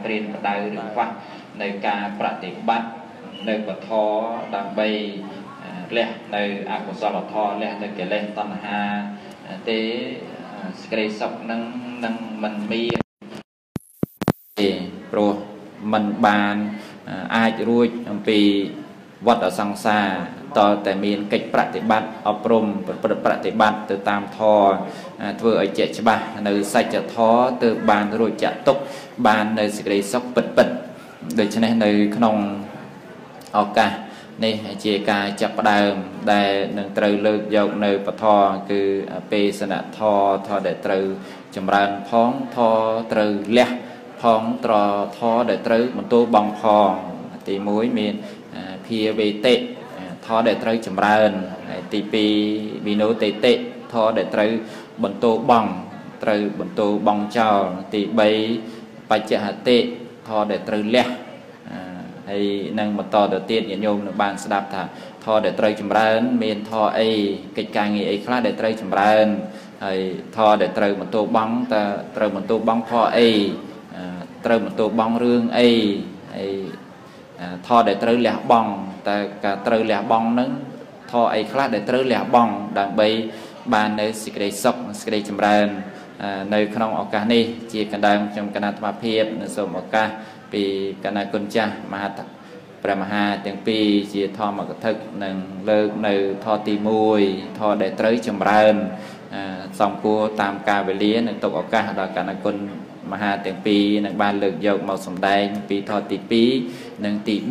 ព្រៀនបដៅឬខ្វះនៅការប្រតិបត្តិនៅបធរដើម្បីលះនៅអកុសលធម៌លះនៅកិលេសតណ្ហាទេសេចក្តីសុខនឹងមិនមានទេព្រោះមិនបានអាចរួចអំពីវដ្តសង្សារតតែមានកិច្ចប្រតិបត្តិអប់រំប្រតិបត្តិទៅតាមធម៌ធ្វើឲ្យជាក់ច្បាស់នៅសច្ចធម៌ទើបបានរួចចាក់ទុកបាននៅសេចក្តីសុខពិតដូច្នេះនៅក្នុងឱកាសនេះជាការចាប់ផ្ដើមដែលនឹងត្រូវលើកយកនៅពធគឺបេសនធម៌ធម៌ដែលត្រូវចម្រើនផងធម៌ត្រូវលះផងត្រធម៌ដែលត្រូវបន្ទោបងផងទី1មានភាវេតិធម៌ដែលត្រូវចម្រើនទី2វិណោតេតិធម៌ដែលត្រូវបន្ទោបងត្រូវបន្ទោបងចោលទី3បច្ចហតិធម៌ដែលត្រូវលះហើយនឹងបន្តទៅទៀតញាតិញោមនឹងបានស្ដាប់ថាធម៌ដែលត្រូវចម្រើនមានធម៌អីកិច្ចការងារអីខ្លះដែលត្រូវចម្រើនហើយធម៌ដែលត្រូវបន្ទោបងតើត្រូវបន្ទោបងធម៌អីត្រូវបន្ទោបងរឿងអីហើយធម៌ដែលត្រូវលះបង់តើការត្រូវលះបង់នឹងធម៌អីខ្លះដែលត្រូវលះបង់ដើម្បីបាននៅសេចក្តីសុខសេចក្តីចម្រើននៅក្នុងឱកាសនេះជាកណ្ដាលខ្ញុំគណៈអាត្មាភាពនៅសូមឱកាសពីគណៈគុណចាស់មហាព្រះមហាទាំងពីរជាធម្មកថានឹងលើកនៅធម៌ទី1ធម៌ដែលត្រូវចម្រើនសំគួរតាមកាលវេលានឹងទុកឱកាសដល់គណៈគុណមហាទាំងពីរនឹងបានលើកយកមកសម្ដែងពីធម៌ទី2និងទី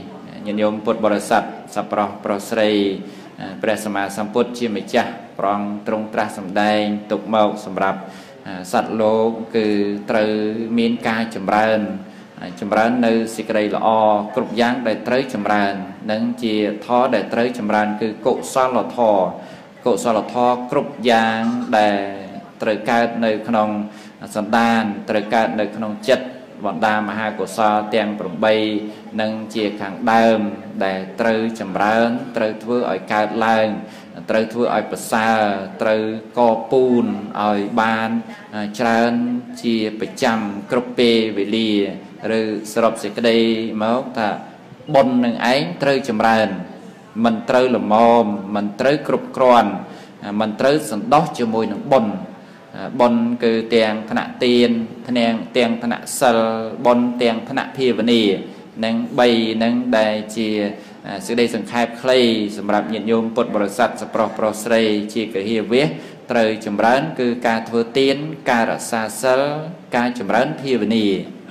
3ញាតិញោមពុទ្ធបរិស័ទសប្បុរសប្រុសស្រីព្រះសម្មាសម្ពុទ្ធជាម្ចាស់ប្រងទ្រង់ត្រាស់សម្ដែងទុកមកសម្រាប់សត្វលោកគឺត្រូវមានការចម្រើននៅសេចក្តីល្អគ្រប់យ៉ាងដែលត្រូវចម្រើននឹងជាធម៌ដែលត្រូវចម្រើនគឺកុសលធម៌គ្រប់យ៉ាងដែលត្រូវកើតនៅក្នុងសន្តានត្រូវកើតនៅក្នុងចិត្តបណ្ដាមហាកុសលទាំង8នឹងជាខាងដើមដែលត្រូវចម្រើនត្រូវធ្វើឲ្យកើតឡើងត្រូវធ្វើឲ្យប្រសើរត្រូវកពូនឲ្យបានច្រើនជាប្រចាំគ្រប់ពេលវេលាឬសរុបសេចក្តីមកថាបុណ្យនឹងឯងត្រូវចម្រើនមិនត្រូវល្មមមិនត្រូវគ្រប់គ្រាន់មិនត្រូវសន្តោសជាមួយនឹងបុណ្យគឺទាំងឋានៈទានទាំងឋានៈសិលបុណ្យទាំងឋានៈភាវនានឹង3នឹងដែលជាសេចក្តីសង្ខេបខ្លីសម្រាប់ញាតិញោមពុទ្ធបរិស័ទសប្រុសប្រុសស្រីជាកហិវៈត្រូវចម្រើនគឺការធ្វើទានការរក្សាសិលការចម្រើនភាវនា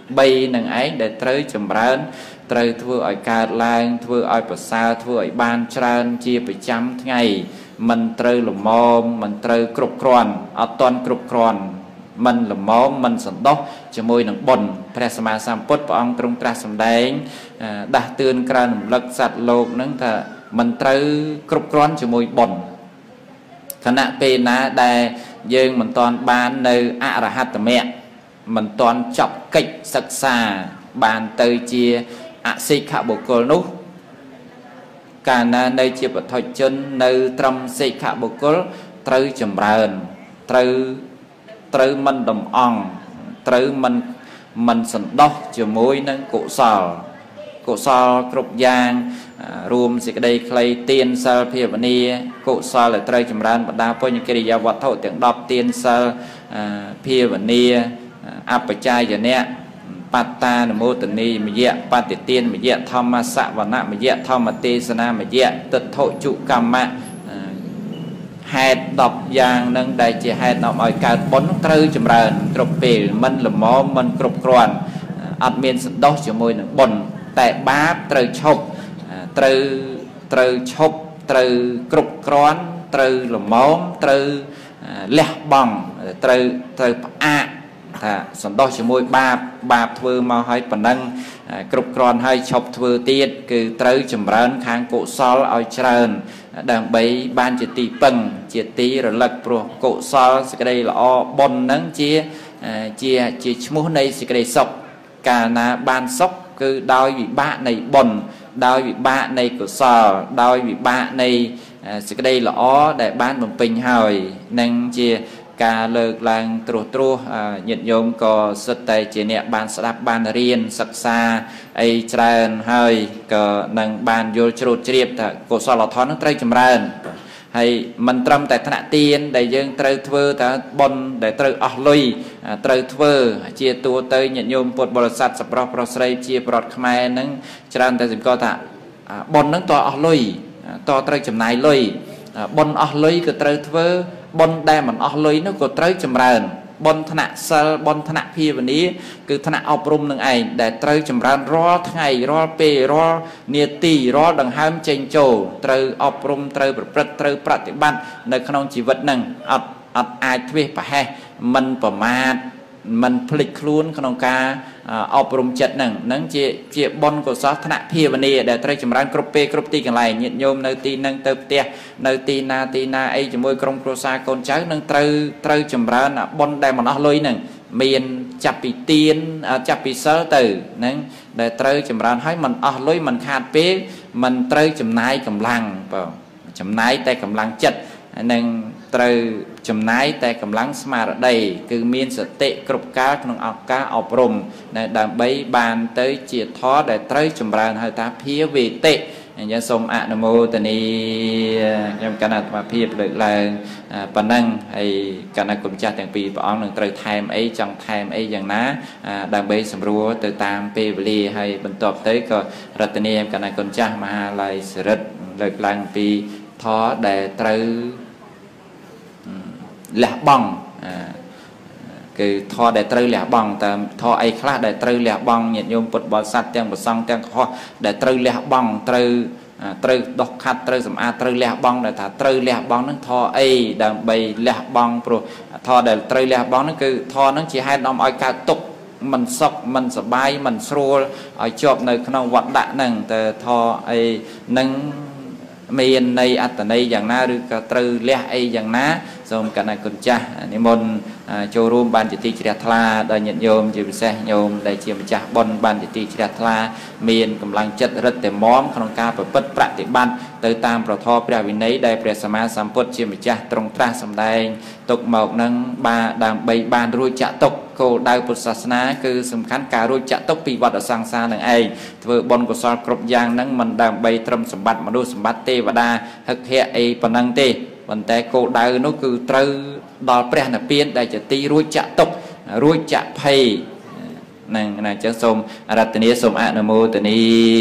3នឹងឯងដែលត្រូវចម្រើនត្រូវធ្វើឲ្យកើតឡើងធ្វើឲ្យប្រសើរធ្វើឲ្យបានច្រើនជាប្រចាំថ្ងៃមិនត្រូវល្មមមិនត្រូវគ្រប់គ្រាន់អត់ទាន់គ្រប់គ្រាន់មិនល្មមមិនសន្តោសជាមួយនឹងបុណ្យព្រះសម្មាសម្ពុទ្ធព្រះអង្គទ្រង់ត្រាស់សម្ដែងដាស់តឿនក្រើនរំលឹកសត្វលោកនឹងថាមិនត្រូវគ្រប់គ្រាន់ជាមួយបុណ្យខណៈពេលណាដែលយើងមិនទាន់បាននៅអរហត្តមគ្គមិនទាន់ចប់កិច្ចសិក្សាបានទៅជាអសិក្ខបុគ្គលនោះកាលណានៅជាបុថុជននៅត្រឹមសិក្ខបុគ្គលត្រូវចម្រើនត្រូវមិនដំអង់ត្រូវមិនសន្តោសជាមួយនឹងកុសលគ្រប់យ៉ាងរួមសេចក្តីខ្លីទានសិលភាវនាកុសលដែលត្រូវចម្រើនបណ្ដាពុញ្ញកិរិយាវត្ថុទាំង10ទានសិលភាវនាអបច្ចាយនៈបត្តានមោទនីមយៈបតិទានមយៈធម្មសវនមយៈធម្មទេសនាមយៈទិដ្ឋុជុកម្មៈហេតុ10យ៉ាងនឹងដែលជាហេតុនាំឲ្យកើតបុណ្យត្រូវចម្រើនគ្រប់ពេលមិនល្មមមិនគ្រប់គ្រាន់អត់មានសន្តោសជាមួយនឹងបុណ្យតែបាបត្រូវឈប់ត្រូវឈប់ត្រូវគ្រប់គ្រាន់ត្រូវល្មមត្រូវលះបង់ត្រូវផ្អាកថាសន្តោសជាមួយបាបធ្វើមកឲ្យប៉ុណ្ណឹងគ្រប់គ្រាន់ឲ្យឈប់ធ្វើទៀតគឺត្រូវចម្រើនខាងកុសលឲ្យច្រើនដើម្បីបានជាទីពឹងជាទីរលឹកព្រោះកុសលសេចក្តីល្អបុណ្យហ្នឹងជាឈ្មោះនៃសេចក្តីសុខកាលណាបានសុខគឺដោយវិបាកនៃបុណ្យដោយវិបាកនៃកុសលដោយវិបាកនៃសេចក្តីល្អដែលបានបំពេញហើយនឹងជាការលើកឡើងត្រួសត្រាសញាតិញោមក៏សិតតែជាអ្នកបានស្ដាប់បានរៀនសិក្សាអីច្រើនហើយក៏នឹងបានយល់ជ្រោតជ្រាបថាកុសលធម៌នឹងត្រូវចម្រើនហើយមិនត្រឹមតែថ្នាក់ទានដែលយើងត្រូវធ្វើតែបុណ្យដែលត្រូវអស់លុយត្រូវធ្វើជាតួទៅញាតិញោមពុទ្ធបរិស័ទសប្បុរសប្រុសស្រីជាប្រវត្តិខ្មែរនឹងច្រើនតែសម្គាល់ថាបុណ្យនឹងតអស់លុយតត្រូវចំណាយលុយបុណ្យអស់លុយក៏ត្រូវធ្វើបុណ្យដែលមិនអស់លុយនោះក៏ត្រូវចម្រើនបុណ្យថ្នាក់សិលបុណ្យថ្នាក់ភាវនាគឺថ្នាក់អប់រំនឹងឯងដែលត្រូវចម្រើនរាល់ថ្ងៃរាល់ពេលរាល់នាទីរាល់ដង្ហើមចេញចូលត្រូវអប់រំត្រូវប្រព្រឹត្តត្រូវប្រតិបត្តិនៅក្នុងជីវិតនឹងអត់អាចធ្វេសប្រហែសមិនប្រមាទមិនភ្លេចខ្លួនក្នុងការអប់រំចិត្តនឹងជាបុណ្យកុសលថ្នាក់ភាវនាដែលត្រូវចម្រើនគ្រប់ពេលគ្រប់ទីកន្លែងញាតិញោមនៅទីនឹងទៅផ្ទះនៅទីណាអីជាមួយក្រុមគ្រួសារកូនចៅនឹងត្រូវចម្រើនបុណ្យដែលមិនអស់លុយនឹងមានចាប់ពីទានចាប់ពីសិលទៅនឹងដែលត្រូវចម្រើនឲ្យមិនអស់លុយមិនខាតពេលមិនត្រូវចំណាយកម្លាំងបងចំណាយតែកម្លាំងចិត្តនឹងត្រូវចំណាយតែកម្លាំងស្មារតីគឺមានសតិគ្រប់កាលក្នុងឱកាសអប់រំដើម្បីបានទៅជាធម៌ដែលត្រូវចម្រើនហៅថាភាវេតិអញ្ចឹងសូមអនុមោទនីខ្ញុំកណ្ដាអាត្មាភាពលើកឡើងប៉ុណ្ណឹងហើយកណ្ដាគុណចាស់ទាំងពីរព្រះអង្គនឹងត្រូវថែមអីចង់ថែមអីយ៉ាងណាដើម្បីសម្រួលទៅតាមពេលវេលាហើយបន្ទាប់ទៅក៏រតនាកណ្ដាគុណចាស់មហាល័យសិរិទ្ធលើកឡើងពីធម៌ដែលត្រូវលះបង់គឺធម៌ដែលត្រូវលះបង់តាមធម៌អីខ្លះដែលត្រូវលះបង់ញាតិញោមពុទ្ធបរិស័ទទាំងប្រសង់ទាំងកុហកដែលត្រូវលះបង់ត្រូវដោះខាត់ត្រូវសម្អាតត្រូវលះបង់ដែលថាត្រូវលះបង់នឹងធម៌អីដើម្បីលះបង់ព្រោះធម៌ដែលត្រូវលះបង់នឹងគឺធម៌នឹងជាហេតុនាំឲ្យកើតទុក្ខមិនសុខមិនសប្បាយមិនស្រួលឲ្យជាប់នៅក្នុងវត្តដាក់ហ្នឹងតែធម៌អីនឹងមានន័យអត្តន័យយ៉ាងណាឬក៏ត្រូវលះអីយ៉ាងណាសូមកណ្ដាគុណចាស់និមន្តចូលរួមបានជាទីជ្រះថ្លាដល់ញាតិញោមជាពិសេសញោមដែលជាម្ចាស់បុណ្យបានជាទីជ្រះថ្លាមានកម្លាំងចិត្តរឹតតែមាំក្នុងការប្រព្រឹត្តប្រតិបត្តិទៅតាមប្រធមព្រះវិន័យដែលព្រះសម្មាសម្ពុទ្ធជាម្ចាស់ទ្រង់ត្រាស់សម្ដែងទុកមកនឹងដើម្បីបានរួចចាក់ទុកគោលដៅពុទ្ធសាសនាគឺសំខាន់ការរួចចាក់ទុកពីវដ្តសង្សារនឹងឯងធ្វើបុណ្យកុសលគ្រប់យ៉ាងនឹងមិនដើម្បីត្រឹមសម្បត្តិមនុស្សសម្បត្តិទេវតាហឹកហៈអីប៉ុណ្ណឹងទេប៉ុន្តែគោលដៅនោះគឺត្រូវដល់ព្រះនិព្វានដែលជាទីរួចចាក់ទុករួចចាក់ភ័យហ្នឹងណាអញ្ចឹងសូមរតនាសូមអនុមោទនី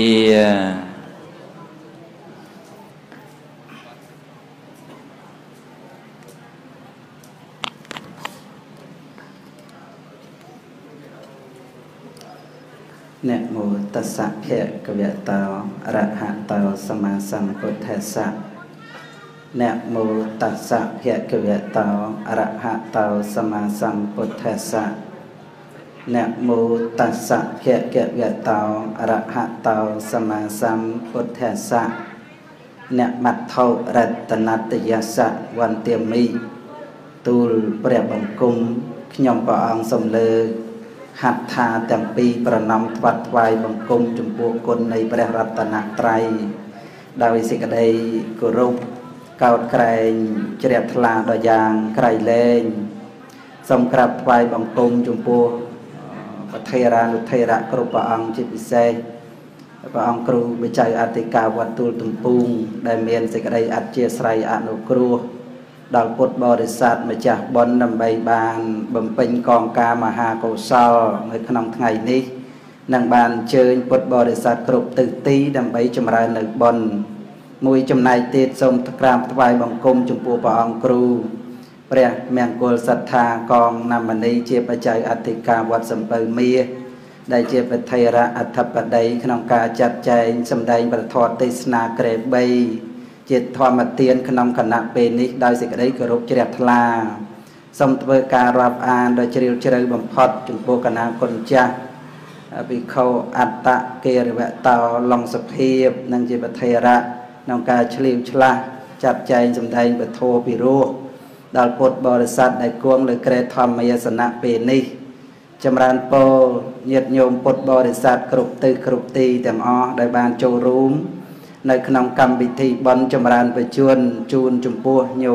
นะโมตัสสะภะคะวะโตอะระหะโตสัมมาสัมพุทธัสสะนะโมตัสสะภะคะวะโตอะระหะโตสัมมาสัมพุทธัสสะนะโมตัสสะภะคะวะโตอะระหะโตสัมมาสัมพุทธัสสะนะมัทธោរតនតយស្សៈវន្ទាមីទូលព្រះបង្គំខ្ញុំព្រះអង្គសូមលើកហត្ថាទាំងពីរប្រណម្យថ្វាត់ថ្វាយបង្គំចំពោះគុណនៃព្រះរតនត្រ័យដោយសេចក្តីគោរពកោតក្រែងជ្រះថ្លាដល់យ៉ាងក្រៃលែងសូមក្រាបថ្វាយបង្គំចំពោះព្រះថេរានុថេរៈគ្រប់ព្រះអង្គជាពិសេសព្រះអង្គគ្រូបច្ច័យអធិការវត្តទូលទំពូងដែលមានសេចក្តីអធ្យាស្រ័យអនុគ្រោះដល់ពុទ្ធបរិស័ទម្ចាស់បុណ្យដើម្បីបានបំពេញកងការមហាកុសលនៅក្នុងថ្ងៃនេះនឹងបានអញ្ជើញពុទ្ធបរិស័ទគ្រប់ទិសទីដើម្បីចម្រើននៅបុណ្យមួយចំណែកទៀតសូមក្រាបថ្វាយបង្គំចំពោះព្រះអង្គគ្រូព្រះមង្គលសត្ថាកងណាមនីជាបច្ច័យអធិការវត្តសំពៅមាសដែលជាព្រះថេរៈអធិបតីក្នុងការចាត់ចែងសម្ដែងប្រធមទេសនាក្រែ3ជាធម្មទានក្នុងគណៈពេលនេះដោយសេចក្តីគោរពជ្រះថ្លាសូមធ្វើការរាប់អានដោយជ្រាលជ្រៅបំផុតចំពោះគណៈគុណចាស់ភិក្ខុអត្តកេរវតោឡងសភាពនិងជាព្រះថេរៈក្នុងការឆ្លៀវឆ្លាស់ចាត់ចែងសម្ដែងពធពិរោះដល់ពុទ្ធបរិស័ទដែលគង់លើក្រែធម្មយាសនៈពេលនេះចម្រើនពរញាតិញោមពុទ្ធបរិស័ទគ្រប់ទិសគ្រប់ទីទាំងអស់ដែលបានចូលរួមនៅក្នុងកម្មវិធីបុណ្យចម្រើនបច្ចុប្បន្នជូនចំពោះញោម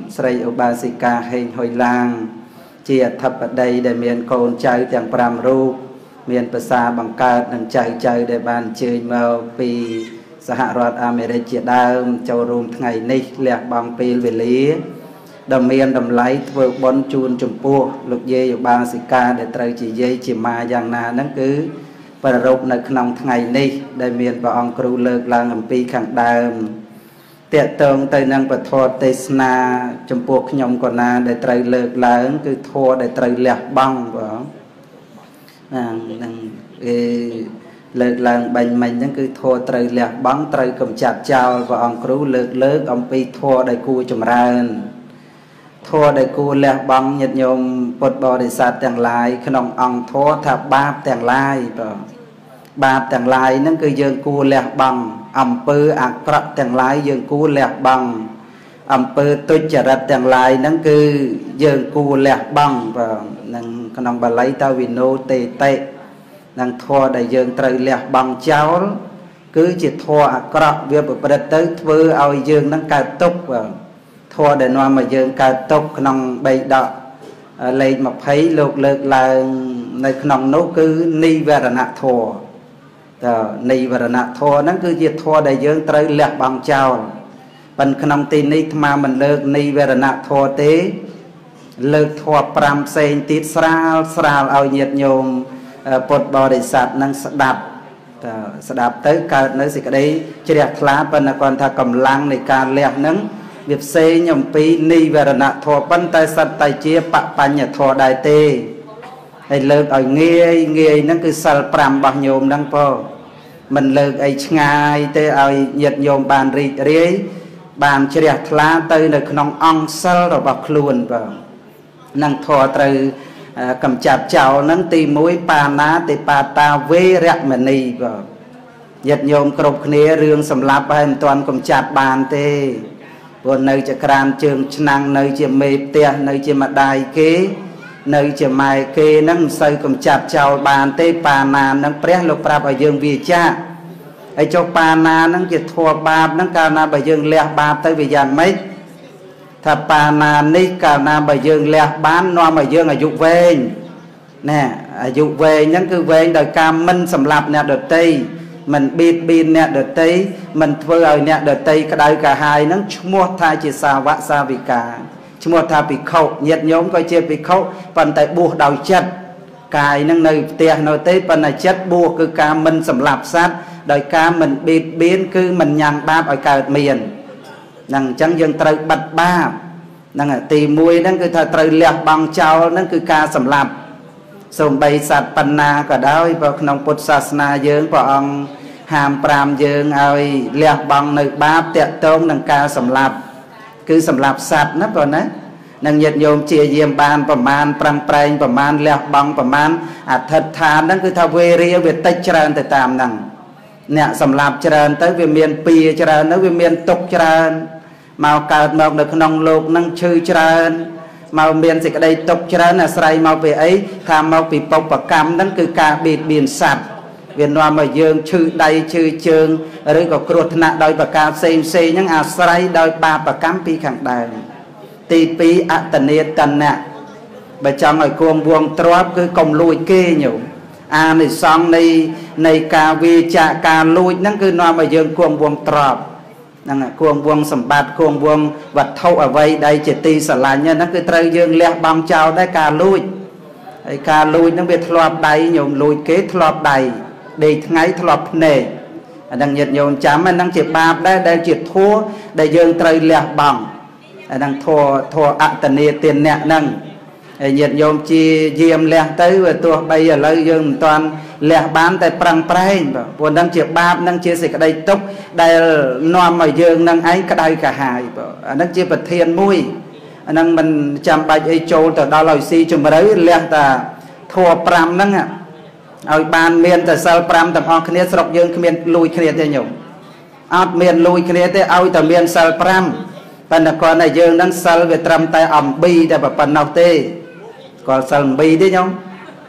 ស្រីឧបាសិកាហេងហុយឡាងជាអធិបតីដែលមានកូនចៅទាំង5រូបមានប្រសាបង្កើតនឹងចៅដែលបានអញ្ជើញមកពីសហរដ្ឋអាមេរិកជាដើមចូលរួមថ្ងៃនេះលះបង់ពេលវេលាដ៏មានតម្លៃធ្វើបុណ្យជូនចំពោះលោកយាយឧបាសិកាដែលត្រូវជាយាយជាម៉ាយ៉ាងណាហ្នឹងគឺប្រារព្ធនៅក្នុងថ្ងៃនេះដែលមានព្រះអង្គគ្រូលើកឡើងអំពីខាងដើមតេតងទៅនឹងពធទេសនាចំពោះខ្ញុំកណាដែលត្រូវលើកឡើងគឺធម៌ដែលត្រូវលះបង់បងនឹងលើកឡើងបាញ់មិញហ្នឹងគឺធម៌ត្រូវលះបង់ត្រូវកំចាត់ចោលព្រះអង្គគ្រូលើកអំពីធម៌ដែលគួរចម្រើនធម៌ដែលគួរលះបង់ញាតិញោមពុទ្ធបរិស័ទទាំងឡាយក្នុងអង្គធម៌ថាបាបទាំងឡាយបងបាបទាំងឡាយហ្នឹងគឺយើងគួរលះបង់អំពើអាក្រក់ទាំងឡាយយើងគួរលះបង់អំពើទុច្ចរិតទាំងឡាយហ្នឹងគឺយើងគួរលះបង់បងនឹងក្នុងបាលីតវិណោតេតិនឹងធម៌ដែលយើងត្រូវលះបង់ចោលគឺជាធម៌អាក្រក់វាប្រព្រឹត្តទៅធ្វើឲ្យយើងនឹងកើតទុក្ខបងធម៌ដែលនាំឲ្យយើងកើតទុក្ខក្នុងបេដកលេខ20លោកលើកឡើងនៅក្នុងនោះគឺនិវរណធម៌តើនិវរណធម៌ហ្នឹងគឺជាធម៌ដែលយើងត្រូវលះបង់ចោលប៉ុន្តែក្នុងទីនេះអាត្មាមិនលើកនិវរណធម៌ទេលើកធម៌5ផ្សេងទៀតស្រាលឲ្យញាតិញោមពុទ្ធបរិស័ទនឹងស្ដាប់ទៅកើតនៅសេចក្តីជ្រះថ្លាប៉ុន្តែគាត់ថាកម្លាំងនៃការលះហ្នឹងវាផ្សេងអំពីនិវរណធម៌ប៉ុន្តែសត្វតែជាបបញ្ញធម៌ដែរទេហើយលើកឲ្យងាយហ្នឹងគឺសិល5របស់ញោមហ្នឹងពោមិនលើកអីឆ្ងាយទេឲ្យញាតិញោមបានរីករាយបានជ្រះថ្លាទៅនៅក្នុងអង្គសិលរបស់ខ្លួនបងនឹងធម៌ត្រូវកំចាត់ចោលហ្នឹងទី1បាណាតិបាតាវេរមណីបងញាតិញោមគ្រប់គ្នារឿងសម្លាប់ហើយមិនទាន់កំចាត់បានទេព្រោះនៅជាក្រានជើងឆ្នាំងនៅជាមេផ្ទះនៅជាម្ដាយគេនៅជាម៉ែគេហ្នឹងមិនសូវកំចាត់ចោលបានទេបាណាហ្នឹងព្រះលោកប្រាប់ឲ្យយើងវាចាហើយចុះបាណាហ្នឹងជាធម៌បាបហ្នឹងកាលណាបើយើងលះបាបទៅវាយ៉ាងម៉េចថាបាណានេះកាលណាបើយើងលះបាននាំឲ្យយើងអាយុវែងណែអាយុវែងហ្នឹងគឺវែងដោយការមិនសម្លាប់អ្នកដទៃមិនបៀតបៀនអ្នកដទៃមិនធ្វើឲ្យអ្នកដទៃក្តៅកាហាយហ្នឹងឈ្មោះថាជាសាវកសាវិកាឈ្មោះថាភិក្ខុញាតិញោមក៏ជាភិក្ខុប៉ុន្តែបួសដោយចិត្តកាយហ្នឹងនៅផ្ទះនៅទេប៉ុន្តែចិត្តបួសគឺការមិនសម្លាប់សត្វដោយការមិនបៀតបៀនគឺមិនញ៉ាំងបាបឲ្យកើតមានហ្នឹងអញ្ចឹងយើងត្រូវបិទបាបហ្នឹងទី1ហ្នឹងគឺថាត្រូវលះបង់ចោលហ្នឹងគឺការសម្លាប់សូម្បីសត្វបណ្ណាក៏ដោយព្រោះក្នុងពុទ្ធសាសនាយើងព្រះអង្គហាម5យើងឲ្យលះបង់នៅបាបតាក់ទងនឹងការសម្លាប់គឺសម្លាប់សត្វណាបងណានឹងញាតិញោមជាយាមបានប្រមាណប្រឹងប្រែងប្រមាណលះបង់ប្រមាណអធិដ្ឋានហ្នឹងគឺថាវេរាវាតិចច្រើនទៅតាមហ្នឹងអ្នកសម្លាប់ច្រើនទៅវាមានពៀច្រើនទៅវាមានទុកច្រើនមកកើតមកនៅក្នុងលោកហ្នឹងឈឺច្រើនមកមានសេចក្តីទុកច្រើនអាស្រ័យមកពីអីថាមកពីបុព្វកម្មហ្នឹងគឺការបៀតបៀនសត្វវានាំឲ្យយើងឈឺដៃឈឺជើងឬក៏គ្រោះថ្នាក់ដោយប្រការផ្សេងហ្នឹងអាស្រ័យដោយបាបកម្មពីខាងដើមទី2អតនេតនៈបើចង់ឲ្យគួងវងទ្រព្យគឺកុំលួចគេញោមអានិសង្ឃនៃការវាចាកការលួចហ្នឹងគឺនាំឲ្យយើងគួងវងទ្រព្យហ្នឹងគួងវងសម្បត្តិគួងវងវត្ថុអ្វីដែលជាទីស្រឡាញ់ហ្នឹងគឺត្រូវយើងលះបង់ចោលដែរការលួចហើយការលួចហ្នឹងវាធ្លាប់ដៃញោមលួចគេធ្លាប់ដៃដេកថ្ងៃធ្លាប់ភ្នែកអាហ្នឹងញាតិញោមចាំហ្នឹងជាបាបដែរដែលជាធัวដែលយើងត្រូវលះបង់អាហ្នឹងធัวអតនេទានៈហ្នឹងហើយញាតិញោមជាយាមលះទៅទោះបីឥឡូវយើងមិនទាន់លះបានតែប្រឹងប្រែងព្រោះហ្នឹងជាបាបហ្នឹងជាសេចក្តីទុក្ខដែលនាំឲ្យយើងនឹងឯងក្តៅកាហាយអាហ្នឹងជាប្រធានមួយអាហ្នឹងមិនចាំបាច់អីចូលទៅដល់ឲ្យស៊ីជម្រៅលះតែធัว5ហ្នឹងឲ្យបានមានតែសិល5ទាំងអស់គ្នាស្រុកយើងគ្មានលួចគ្នាទេញោមអត់មានលួចគ្នាទេឲ្យតែមានសិល5ប៉ុន្តែគាត់តែយើងនឹងសិលវាត្រឹមតែអំប៊ីតែប៉ុណ្ណោះទេគាត់សិលអំប៊ីទេញោម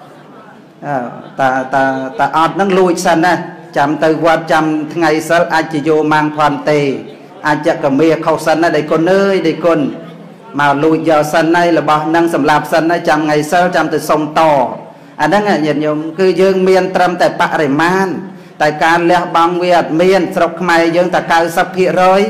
តាអត់នឹងលួចសិនណាចាំទៅវត្តចាំថ្ងៃសិលអាចជាយោម៉ាំងផនទេអាចកមេខុសសិនណាដៃគុណអើយដៃគុណ mà lùi giờ sân này là bao năng sầm lạp sân này chẳng ngày sau chẳng từ sông to anh đang nhận nhung cứ dương miền trầm tại bạ để man tạiการlẹ băng việt miền sọc mày dương tại cao sập hiện rồi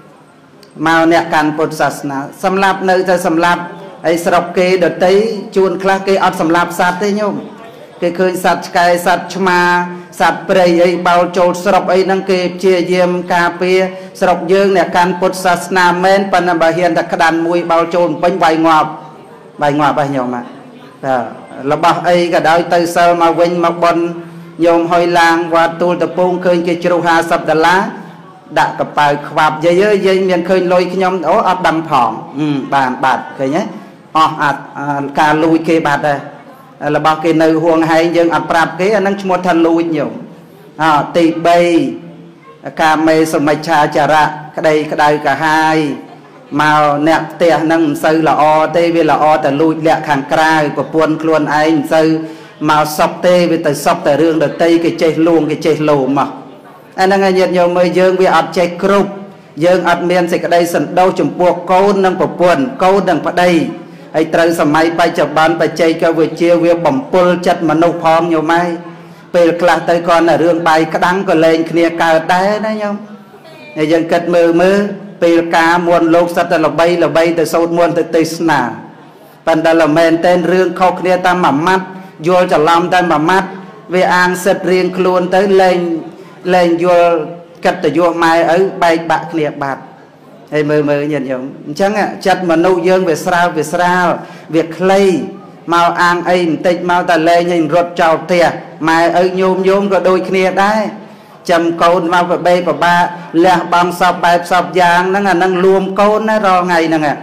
mà nẹt can Phậtศาสนา sầm lạp nơi ta sầm lạpไอ้สระเกเดตีชวนคลาเกอัดสำหรับสัตว์ได้โยมเกเคยสัตว์ไก่สัตว์ชมาสัตว์เปรย์ไอ้เบาโจสระไอ้นังเกเจียเยี่ยมกาเปียสระเยืองเนี่ยการพุทธศาสนาเมนปนบะเฮียนตะกระดานมวยเบาโจนเป็นใบงอบไปโยมอ่ะระบาไอ้ก็ได้เตยเซลมาเว้นมาบนโยมหอยลางวัดตูตะปูงเคยเกจรูหาสับดาละดะกับไปขวับเยอะๆยังเคยลอยขยมโอ้อัดดำผ่องบาดเคยเนี้ยการลุยเกบาดเลยเราบอกเกในห่วงให้ยังอัดปราบเกนั่งชมทันลุยอยู่ตีใบการเมสมัยชาจาระกระไดกระหายมาเนี่ยเตะนั่งซื้อละอเตวิละอแต่ลุยเละขังกลายกว่าปวนคลวนไอ้ซื้อมาซับเตวิแต่ซับแต่เรื่องแต่เตยกเจลวงกเจโลมาอันนั้นไงยันยมเมย์ยังวิอัดเจกรุบยังอัดเมียนใส่กระไดสันโดจุ่มพวกโกนนั่งปวนโกนนั่งปะไดไอ้ตรังสมัยไปจับบานไปใจก็เวเชียวเวบ่มปุลจัดมนุษย์พร้อมอยู่ไหมเปิดกลาเตยก่อนเรื่องใบกระดังก็เลงเคลียร์การได้นะโยมไอ้ยังกัดมือเปิดกามวลโลกสัตว์ละใบแต่สูตรมวลแต่ติสนาปันดาละเมนเต้นเรื่องเขาเคลียร์ตามหม่ำมัดโยลจะลำตามหม่ำมัดเวอางเสร็จเรียงคลวนเตยเลงโยลกัดแต่โยไม้ใบบะเคลียร์บาดไอ้มือnhận dụng chẳng ạ chặt mà nâu dương về sao việc clay màu ăn ấy tịch màu ta lê nhìn rột trào tìa mà nhôm có đôi kia đấy chầm côn màu và bê và ba lẹ bằng sọc bài sọc giang năng luông côn nó ro ngày nè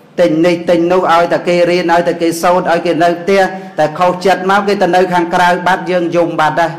tình nâu ai ta kê riêng ai ta kê sâu ai kê nơi tia tại khâu chặt máu cái ta nơi hàng cào bát dương dùng bát đây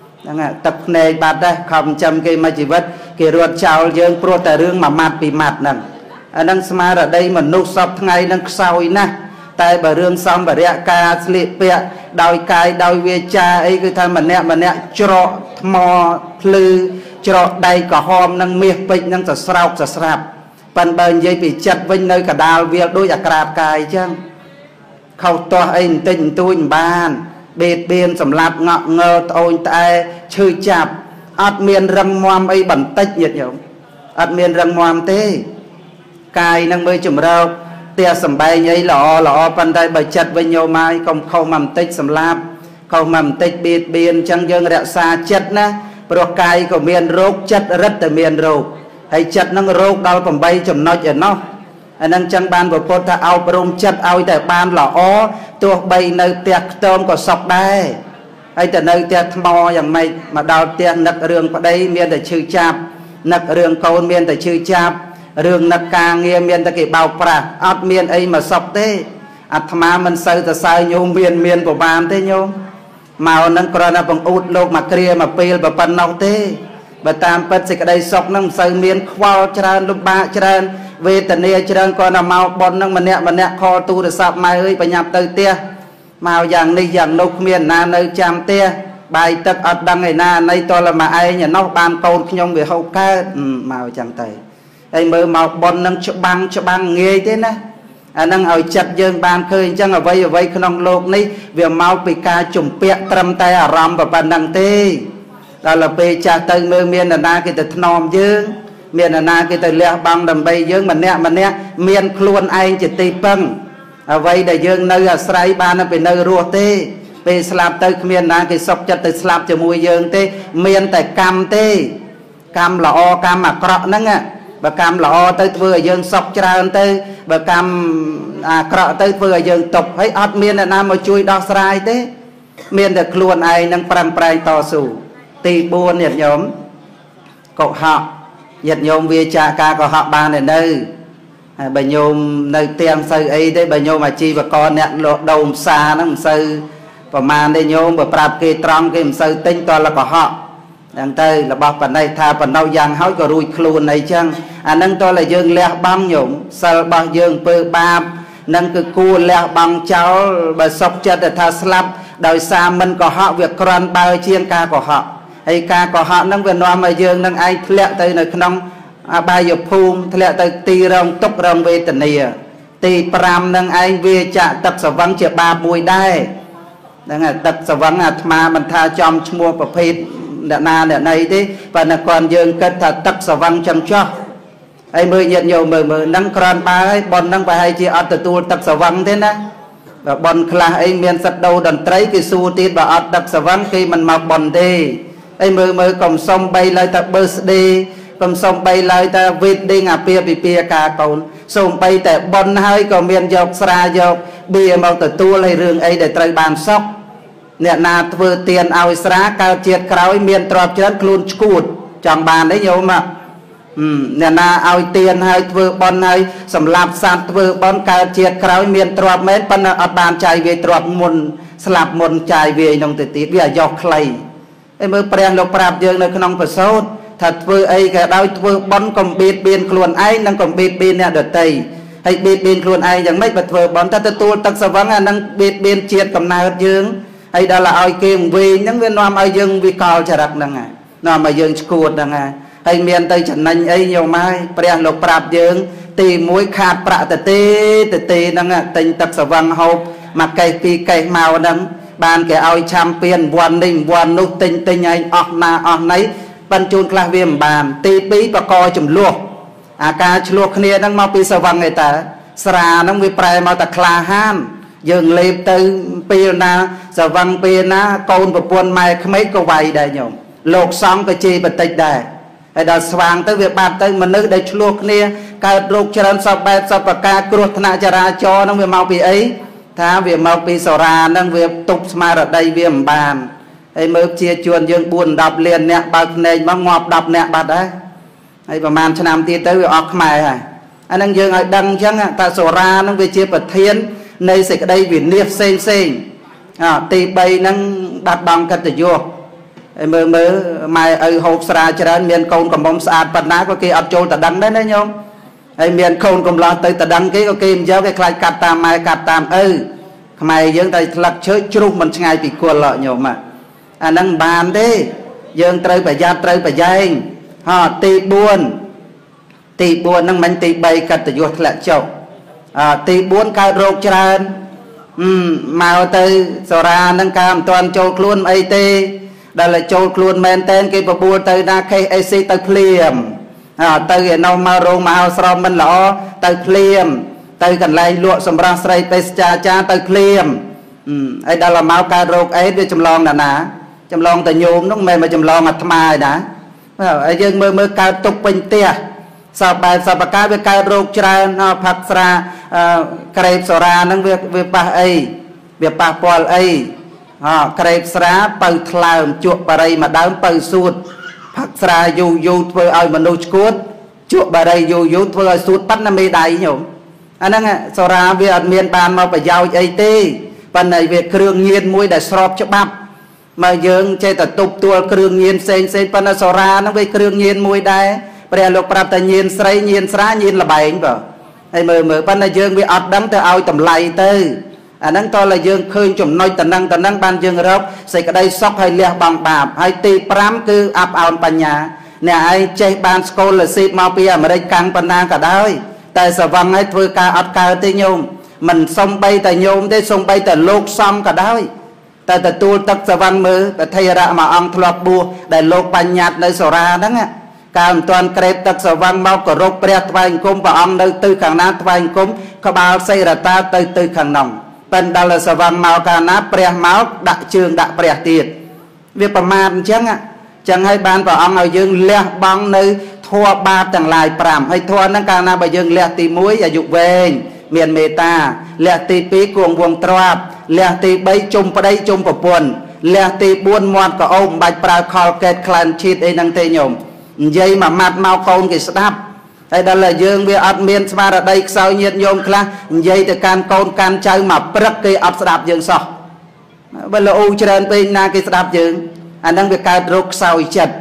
tập này bát đây không chầm cái mà chỉ vất cái ruột chào dương proแต่เรื่องมามัดปีมัดนั่นอันนั้นสมาร์ทได้มันนุสอบไงนั่งเศร้าอีนะแต่บะเรื่องซ้ำบะเรียกาสลิเปียดอยกายดอยเวจาไอ้คือทำมันเนี่ยจรอมอพลือจรอใดก็หอมนั่งเมียปินั่งจะสราบจะสราบปันเบิร์นยัยปีจัดไว้ในกระดาษเวียด้วยอักราบกายจังเข้าตัวไอ้ติ่งตุ้นบ้านเบียดเบียนสำหรับเงาะเงาโอนแต่ชื่อจับอัดเมียนรังมวมไอ้บันติดเหยียดโยมอัดเมียนรังมวมเต้กายนั่งมือจุ่มเราเตี้ยสบายยัยหล่อปันได้ใบจัดไว้โยไม้เข้ามั่มติดสำหรับเข้ามั่มติดเบียดเบียนจังยังรักษาจัดนะโปรกายก็เมียนโรคจัดรัดแต่เมียนโรคให้จัดนั่งโรคดาวผมใบจุ่มน้อยเอ็นเนาะอันนั้นจังบานบอกพอถ้าเอาปรุงจัดเอาแต่บานหล่อตัวใบในเตี้ยเติมก็สอบได้ไอ้แต่ในเตี้ยมออย่างไม่มาดาวเตี้ยนักเรื่องประเดี๋ยวเมียนแต่ชื่อจับนักเรื่องโกนเมียนแต่ชื่อจับเรื่องนักการเงียเมียนตะกี้เบาปราอัดเมียนไอ้มาสอบเต้อัตมามันใส่แต่ใส่โยมเมียนประมาณเต้โยมมาเอานั่งกรณีบังอุดโลกมาเคลียมาเปลี่ยนแบบปันนอกเต้แบบตามเป็นสิ่งใดสอบนั่งใส่เมียนควาจราลุบะจราเวทเนียจราก่อนมาเอาบอลนั่งมันเนี่ยคอตูจะสับมาเอ้ยไปยับเตยเตี้ยมาอย่างนี้อย่างนกเมียนนาในจามเตี้ยใบตัดอัดดังไอ้นาในตัวละมาไอ้เนี่ยนอกบานโกนขยมเบียเขาแก่มาจังเตยไอ้มือมาบอลนั่งฉบังเงยเต้นะอันนั่งเอาจัดเยินบานเคยจังเอาไว้ขนมโลกนี้เวียเมาปีกาจุ่มเปียตรำแต่อารมณ์แบบนังเต้เราละไปจากเตยเมืองเมียนนากิตถนอมเยิงเมียนนากิตเลี้ยบังดำใบเยิงมันเนี่ยเมียนคลวนไอ้จิตตีปังเอาไว้ได้เยิงเนื้อใส่บานนั่นเป็นเนื้อรัวเต้ไปสลับเตยเมียนนากิศพจัดเตยสลับจมูกเยิงเต้เมียนแต่กรรมเต้กรรมละอกรรมอักระนั่งอ่ะบะกรรมละอเตยเพื่อยังศพจราเตยบะกรรมกระเตยเพื่อยังตกให้อัดเมียนนามาช่วยดอกสายเต้เมียนแต่คลวนไอ้นั่งปรำปรายต่อสู้ตีบัวเนี่ยโยมกบหักยัดโยมเวียจากาก็หักบานเนี่ยเนยใบโยมในเตียงใส่ไอ้ได้ใบโยมอาชีพกรเนี่ยโดมซานั่งใส่ประมาณได้โยมแบบปราบเกตรองเกมใส่ติ้งตอนละก็หักอย่างเตยระบอบปันได้ทาปันเอาอย่างเขาก็รุยคลูนในจังอันนั้นตัวละยังเลี้ยบังโยมสลบยังเปิดบาปนั่นคือกูเลี้ยบังเจ้าบะศพจะแต่ทาสลับโดยสามันก็หักเวียกรอนเบาเชียงกาก็หักไอ้กาก็หักนั่งเวียนวามายังนั่งไอ้ทะเลเตยในขนมใบหยบภูมิทะเลเตยตีรองตกรองเวทเนีย Tì pram nâng anh về chạ tập sở vắng chìa ba bùi đai nâng tập sở vắng mà mình tha chom mua bà phết đợt này thế và là còn dương kết thật tập sở vắng chăm cho anh mới nhận nhiều mờ nâng còn ba ấy bọn nâng phải hay chìa ọt tù tập sở vắng thế nè và bọn khá anh miền sạch đầu đần trấy cái xu tiết và ọt tập sở vắng khi mình mặc bọn thế anh mới còn xong bay lại tập birthday còn xong bay lại ta wedding pia cả còn xong bay tại bon hơi còn miền dọc xa dọc bia màu từ tua lấy rừng ấy để trời bàn sóc nè na vừa tiền ao xa cao chiết khói miền trọp chết luôn cụt chẳng bàn đấy nhiều mà nè na ao tiền hơi vừa bon hơi sầm lạp sạt vừa bon cao chiết khói miền trọp mấy bên ở bàn chạy về trọp muôn slap muôn chạy về nông tự tiết bây giờ dọc clay em mới preng lục prap dương nơi nông phải sốt thật vừa ấy cái đau vừa bón còn biệt biên luôn ai đang còn biệt biên nè đợt tây hay biệt biên luôn ai chẳng mấy bật vừa bón ta tu tắc sờ vắng đang biệt biên chiết cầm nào dương hay đó là ai kêu vì những viên nam ai dương vì cao chả đặc năng à nam ai dương chuột năng à hay miền tây chẳng nành ấy nhiều mai preng lục prap dương tì mũi khát prạ tê năng à tình tắc sờ vắng hộp mặc cây pi cây màu năng bàn cái ao champion one đinh one nút tinh anh ọt nấy ban chôn class viêm bàn tì bí và coi chùm luộc ca luộc kia đang mau pi sờ văng người ta sra đang vi prai mau ta kla han dừng lệp từ pi na sờ văng pi na côn và buôn mai mấy câu vay đây nhom lột xong cái chi bật tịch đây hay đó xoang tới việc bàn tới mình nữ để luộc kia ca luộc cho nên sập bài sập và ca cột na chara cho nó vi mau pi ấy thà việc mau pi sờ ra đang việc tục mà ở đây viêm bàn ấy mới chia chuồn dương buồn đọc liền nè bạc này mà ngọt đọc nè bạc đấy ấy và màn cho nam tiên tới việc ọt mày à anh đang dương ở đăng chăng ta sổ ra nó về chia bật thiên nơi sẽ đây vì niệm xem tì bay năng đặt bằng cách tự vô ấy mới mày ở hộp sra cho nên miền cồn còn bông sạt bật ná có kia ập trôi ta đăng đấy nhá ấy miền cồn còn lo tới ta đăng cái có kim giáo cái khai cắt tam mày cắt tam mày dương tay lật chơi chung mình ngay bị quên lợi nhiều mà năng bàn đấy dương trời phải ra trời phải dây tì buồn năng mình tì bay cắt từ ruột lại chậu tì buồn cao rột tràn màu từ sờ ra năng cam toàn châu luôn ấy tê đây là châu luôn men tên cái bùa từ na cây ac từ phliềm từ cái nâu màu rô màu srom mình lọ từ phliềm từ gần lại lụa sầm ra sray pe cha từ phliềm ấy đây là màu cà rột ấy để chấm lon nè chấm lon từ nhôm nó mềm mà chấm lon mặt mai đã ấy dương mơ cao tục bình tia sao bài sao bạc cá với cà rột ra nó phật ra cây sora nó về ba ấy về ba pol ấy cây sora bờ thlam chuột bà đây mà đám bờ suốt phật ra dù vừa ai mà nuôi cuốn chuột bà đây dù vừa ai suốt bắt nó mê đầy nhổm anh đang sora về miền bàn mà phải giao ấy tê phần này về kêu nhiên mũi để sọp cho bắp mà dương chơi ta tục tua kêu nhiên sen phần là sora nó về kêu nhiên mũi đây bây lục prap ta nhiên sray nhiên sra nhiên là bảy vợ hay mờ phần là dương về ọt đắng tới ao tầm lầy tư nắng to là dương khơi chủng nói tận năng ban dương rốc xây cái đây sóc hay lẹ bằng bạp hay tì pram cứ áp ao pan nhà nè ai chơi ban scholarship mau pia mà đây căng pan na cả đời tại sao văng ấy thôi ca ọt ca tê nhôm mình xong bay tại nhôm thế xong bay tại lột xong cả đời tại tu tắc sao văng mơ tại thay ra mà ông thọp bùa để lột pan nhạt nơi sổ ra đó nghe càng toàn kẹp tắc sao văng mau có rốt bẹt vài cung và ông nơi tư khang nát vài cung có bao xây ra ta tư khang nòng bên đó là sao văng mau cả nát bẹt máu đại trường đại bẹt tiệt việcประมาณchẳng hay ban vào ông ở dương lẹ băng nơi thua ba chẳng lại pram hay thua năng càng na bởi dương lẹ tì muối và dục về miền mê ta lẹ tì pí cuồng vuông trọp lẹ tì bay chung vào đây chung vào buồn lẹ tì buôn moan có ôm bạch pra khol kẹt clan chít ấy năng tê nhổm dây mà mặt mau con cái sáp hay đó là dương về ở miền mà ở đây sao nhiệt nhôm kla dây từ can con can chơi mà bật cái ấp sáp dương sọ bây giờ u trên bên na cái sáp dương anh đang việc cài rốt sao chật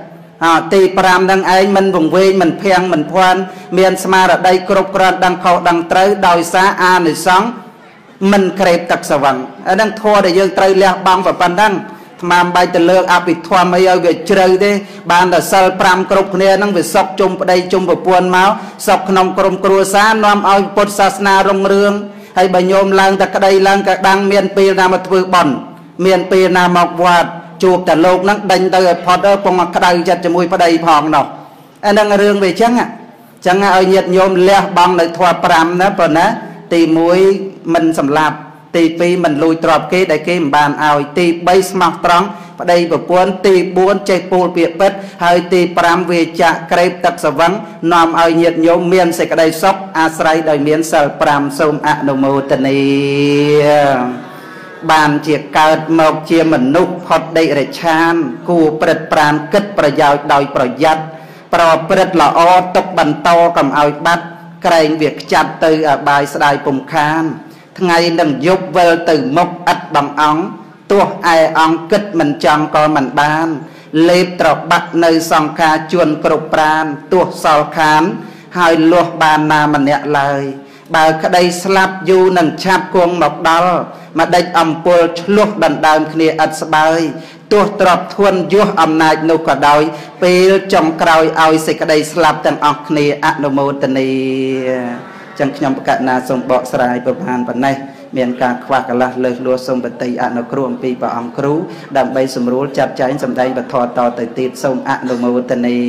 tì pram đang anh mình vùng quê mình phèn mình khoan miền mà ở đây cột cột đang khâu đang tới đòi xa an để sống mình kẹp tật sờ vắng anh đang thua để dương tới lẹ băng và pan đăng mà bài từ lương áp bị thoa mấy ơi về chơi thế bàn là sal pram cột kia năng về sọc chung đây chung vào buồn máu sọc nông crom cua xá nom ao bột sa na rong rương hay bà nhôm lang ta cái đây lang cả đang miền pi nam mà vừa bẩn miền pi nam mọc vạt chụpแต่โลกนั้นดันเตอร์พอดปงมาคดายจัดจมูกพอดีพองเนาะอันนั้นเรื่องไปจังอ่ะจังเอาเหยียดโยมเลี้ยบังในทัวปรามนะปนนะตีมวยมันสำลับตีปีมันลุยตรอบเกได้เกมบานเอาตีใบสมัครตรังพอดีแบบปวนตีบ้วนใจปูเปียเป็ดให้ตีปรามเวจะเกรบตักสวรรค์นอมเอาเหยียดโยมเมียนใส่กระไดซอกอาศัยโดยเมียนเสลปรามสมอนุโมทนีบานเจียเกิดหมกเจียมนุษย์พอได้เรชานกูเปิดปรานกึศประยาวโดยประยัดปรเปิดละอตกบันโตกับเอาบัดเกรงเวียกจัดตืออบายสดายปุ่มคานทั้งไงดังยกเวลตือมกอัดบังอังตัวไออังกึศมันจังก็มันบานเล็บตรอกบักในสองคาจวนกรุปรานตัวสอลขานหายลวกบานนามันเนี่ยเลยบ่าวคดีสลับอยู่หนังชาบกวงหมกดอลมาได้อำปูชลุกดันดานคเนียอัดสบายตัวตรอบทวนยั่วอำนาจนุกระดอยเปลจงกรอยเอาสิคดีสลับแต่ออกคเนียอนุโมทนีจังขยมประกาศนาสมบอกสลายประพานปันในเมียนการควักละเลือลัวสมปฏิอนุครูมปีปะอังครูดำใบสมรู้จับใจสำได้บัดทอต่อติดติดสมอนุโมทนี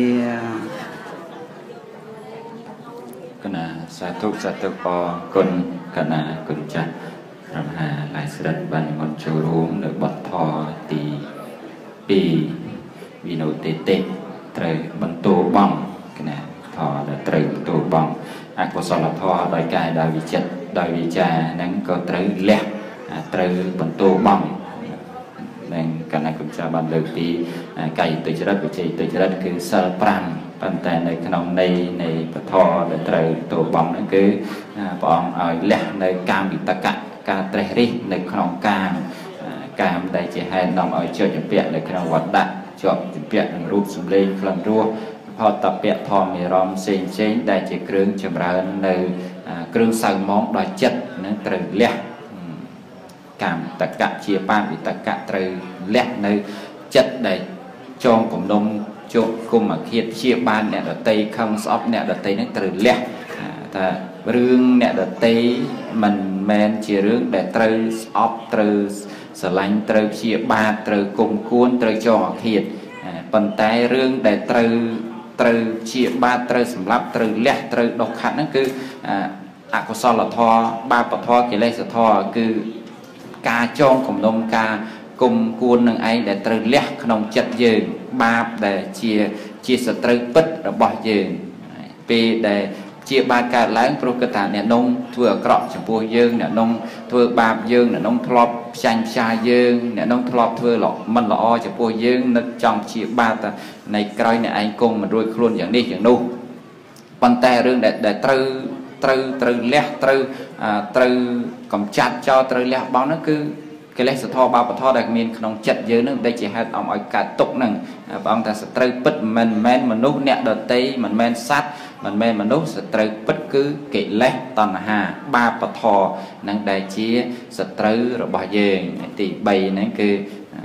สาธุปอคนกนาคนจัดรำหาลายสดัดบันมนชูรุมหรือบัดทอตีปีวิโนเตเตเตรบันโตบังกนาทอเตรบันโตบังอักษรทอโดยกายโดยวิจิตโดยวิจานั้นก็เตรเล็กเตรบันโตบังนั่นกันในคุณชาบันเลือกปีไก่ตัวจรัดวิจัยตัวจรัดคือสารปรามปันแต่ในขนมในปะทอในเตรตัวบอมนั่นคือปองเอาเล็กในการบิตกะการเตรริในขนมการได้จะให้นำเอาเชือกจุดเปียในขนมวัดดักเชือกจุดเปียในรูปสมเลงคลังรัวพอตับเปียทอมีรอมเซนเซนได้จะเครื่องจำราในเครื่องใส่มองโดยจัดนั่นเตรเล็กการตะกะเชียป้าบิตกะเตรเล็กในจัดได้จองกลุ่มนมโจกุมมาเขียดเชียบานเนี่ยเดตย์คำสอบเนี่ยเดตย์นั่นตรึเล็กแต่เรื่องเนี่ยเดตย์มันแมนเชียเรื่องแต่ตรึสอบตรึสลังตรึเชียบานตรึกุมก้นตรึจองเขียดปัญไตเรื่องแต่ตรึเชียบานตรึสำหรับตรึเล็กตรึดอกขัดนั่นคืออักษรละทอบาปทอกิเลสทอคือกาจองกลุ่มนมกากุมกูนหนึ่งไอแต่ตรึเล็กขนมจัดยืนบาปแต่เชียสตรึปิดระบอบยืนปีแต่เชียบาการล้างปรุกตาเนี่ยนงทั่วกรอบจมูกยืนเนี่ยนงทั่วบาปยืนเนี่ยนงทลบชันชายืนเนี่ยนงทลบทั่วหลอกมันหล่อจมูกยืนนึกจังเชียบาแต่ในกลอยเนี่ยไอคงมันรวยครุนอย่างนี้อย่างนู้ปันแต่เรื่องแต่ตรึเล็กตรึกำจัดเจ้าตรึเล็กบ้างนั่นคือcái lẽ sự thọ ba bát thọ đặc miền không chặt dưới nước đây chỉ hai ông ở cả tục nằng ông ta sẽ trừ bứt mình men mình nút nẹt đợt tây mình men sát mình men mình nút sẽ trừ bứt cứ kỹ lẽ toàn hà ba bát thọ năng đại chia sẽ trừ rồi bao giờ thì bày năng cứ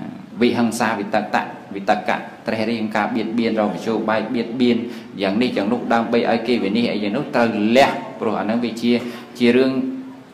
vị hằng xa vị tạc cả trai riêng cả biệt biên rồi show bài biệt biên dạng đi chẳng lúc đang bày ai kia về đi ai dạng lúc trừ lẽ rồi anh năng bị chia riêng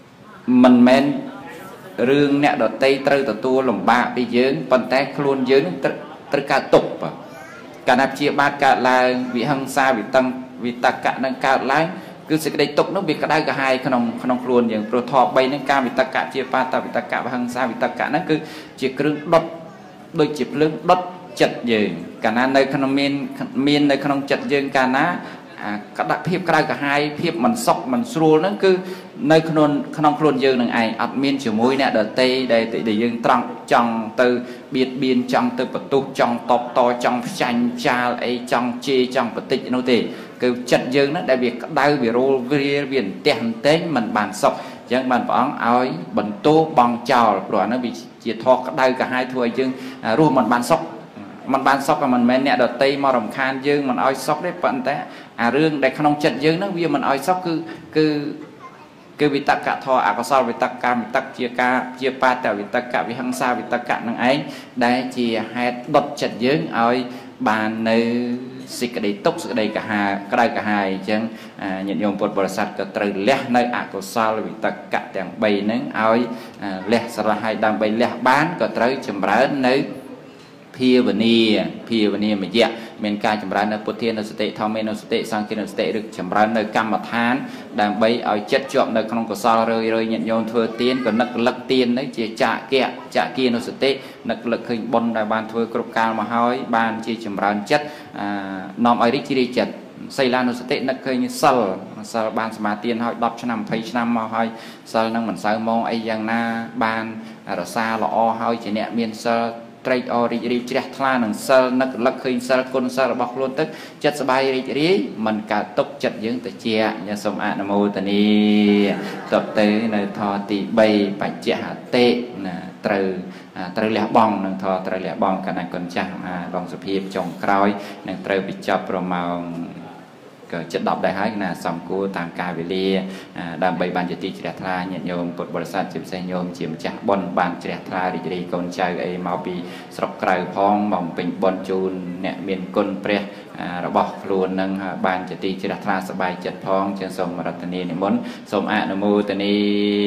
mình menเรื่องเนี่ยดอเตยตรึตัวหลงบ้าไปเยอะปันแต่คลุนเยอะตรึกาตกปะการนับเชียบาดการลายวิหังซาวิตากะนังการลายคือสิ่งใดตกนั้นวิกระได้กระหายขนมคลุนอย่างโปรทอใบนังการวิตากะเชียบาตาวิตากะวิหังซาวิตากะนั่นคือเชียเครื่องดดโดยจีบเรื่องดดจัดเยิงการนั้นในขนมมีนในขนมจัดเยิงการนั้นกระดับเพียบกระได้กระหายเพียบมันซอกมันสูนั่นคือในขนมคลุนยืนหนึ่งไออัดมีนเฉียวมุ้ยเนี่ยเดตย์ได้ยืนตรังจังตือเบียดเบียนจังตือประตูจังตบต่อจังชันชาไอจังเจจังปฏิโนติคือจัดยืนนั้นได้เบียดได้เบียดโรเวียนเตียนเต้นมันบานซอกยังมันฝังเอาบรรทุบังเจ้าปล่อยนั้นbịจีทอกได้กับhaiถ้วยยืนรวมมันบานซอกมันบานซอกกับมันแม่เนี่ยเดตย์มารำคาญยืนมันเอาซอกได้ปันแต่เรื่องได้ขนมจัดยืนนั้นวิมันเอาซอกคือគឺវិតកធម៌អកុសលវិតកកម្មវិតកជាបាតវិតកវិហង្សាវិតកនឹងឯងដែលជាហេតុដុតចិត្តយើងឲ្យបាននៅសេចក្តីទុក្ខសេចក្តីកាហាក្តៅកាហាយអញ្ចឹងញាតិញោមពុទ្ធបរិស័ទក៏ត្រូវលះនៅអកុសលវិតកទាំង3ហ្នឹងឲ្យលះស្រឡះឲ្យដើម្បីលះបានក៏ត្រូវចម្រើននៅភាវនាមយៈមានការចម្រើននៅពុទ្ធានុសតិធម្មានុសតិសង្ឃានុសតិឬចម្រើននៅកម្មដ្ឋានដើម្បីឲ្យចិត្តជាប់នៅក្នុងកុសលរឿយញាតិញោមធ្វើទានក៏នឹករលឹកទាននេះជាចាគានុសតិនឹករលឹកឃើញបុណ្យដែលបានធ្វើគ្រប់កាលមកហើយបានជាចម្រើនចិត្តនាំឲ្យរីករាយចិត្តសីលានុសតិនឹកឃើញសិលបានសមាទានហើយ10ឆ្នាំ20ឆ្នាំមកហើយសិលនឹងមិនសូវមកអីយ៉ាងណាបានរសាល្អហើយជាអ្នកមានសិលត្រេកអររីករាយជ្រះថ្លានឹងសិលនឹករលឹកឃើញសិលគុណសិលរបស់ខ្លួនទៅចិត្តសប្បាយរីករាយមិនកើតទុកចិត្តយើងទៅជាសូមអនុមោទនាតទៅនៅធម៌ទី3បច្ចហតិណាត្រូវលះបង់នឹងធម៌ត្រូវលះបង់កណ្ដាគុណចាស់បងសុភាពចុងក្រោយនឹងត្រូវបញ្ចប់ប្រមាណក៏ចិត្ត10ដែរហើយណាសំគួរតាមកាលវេលាដើម្បីបានជាទីជ្រះថ្លាញាតិញោមពុទ្ធបរិស័ទជាពិសេសញោមជាម្ចាស់បុណ្យបានជ្រះថ្លារីករាយកូនចៅអីមកពីស្រុកក្រៅផងមកពេញបុណ្យជូនអ្នកមានគុណព្រះរបស់ខ្លួននឹងបានជាទីជ្រះថ្លាសប្បាយចិត្តផងជាសូមរតនានិមន្តសូមអនុមោទនា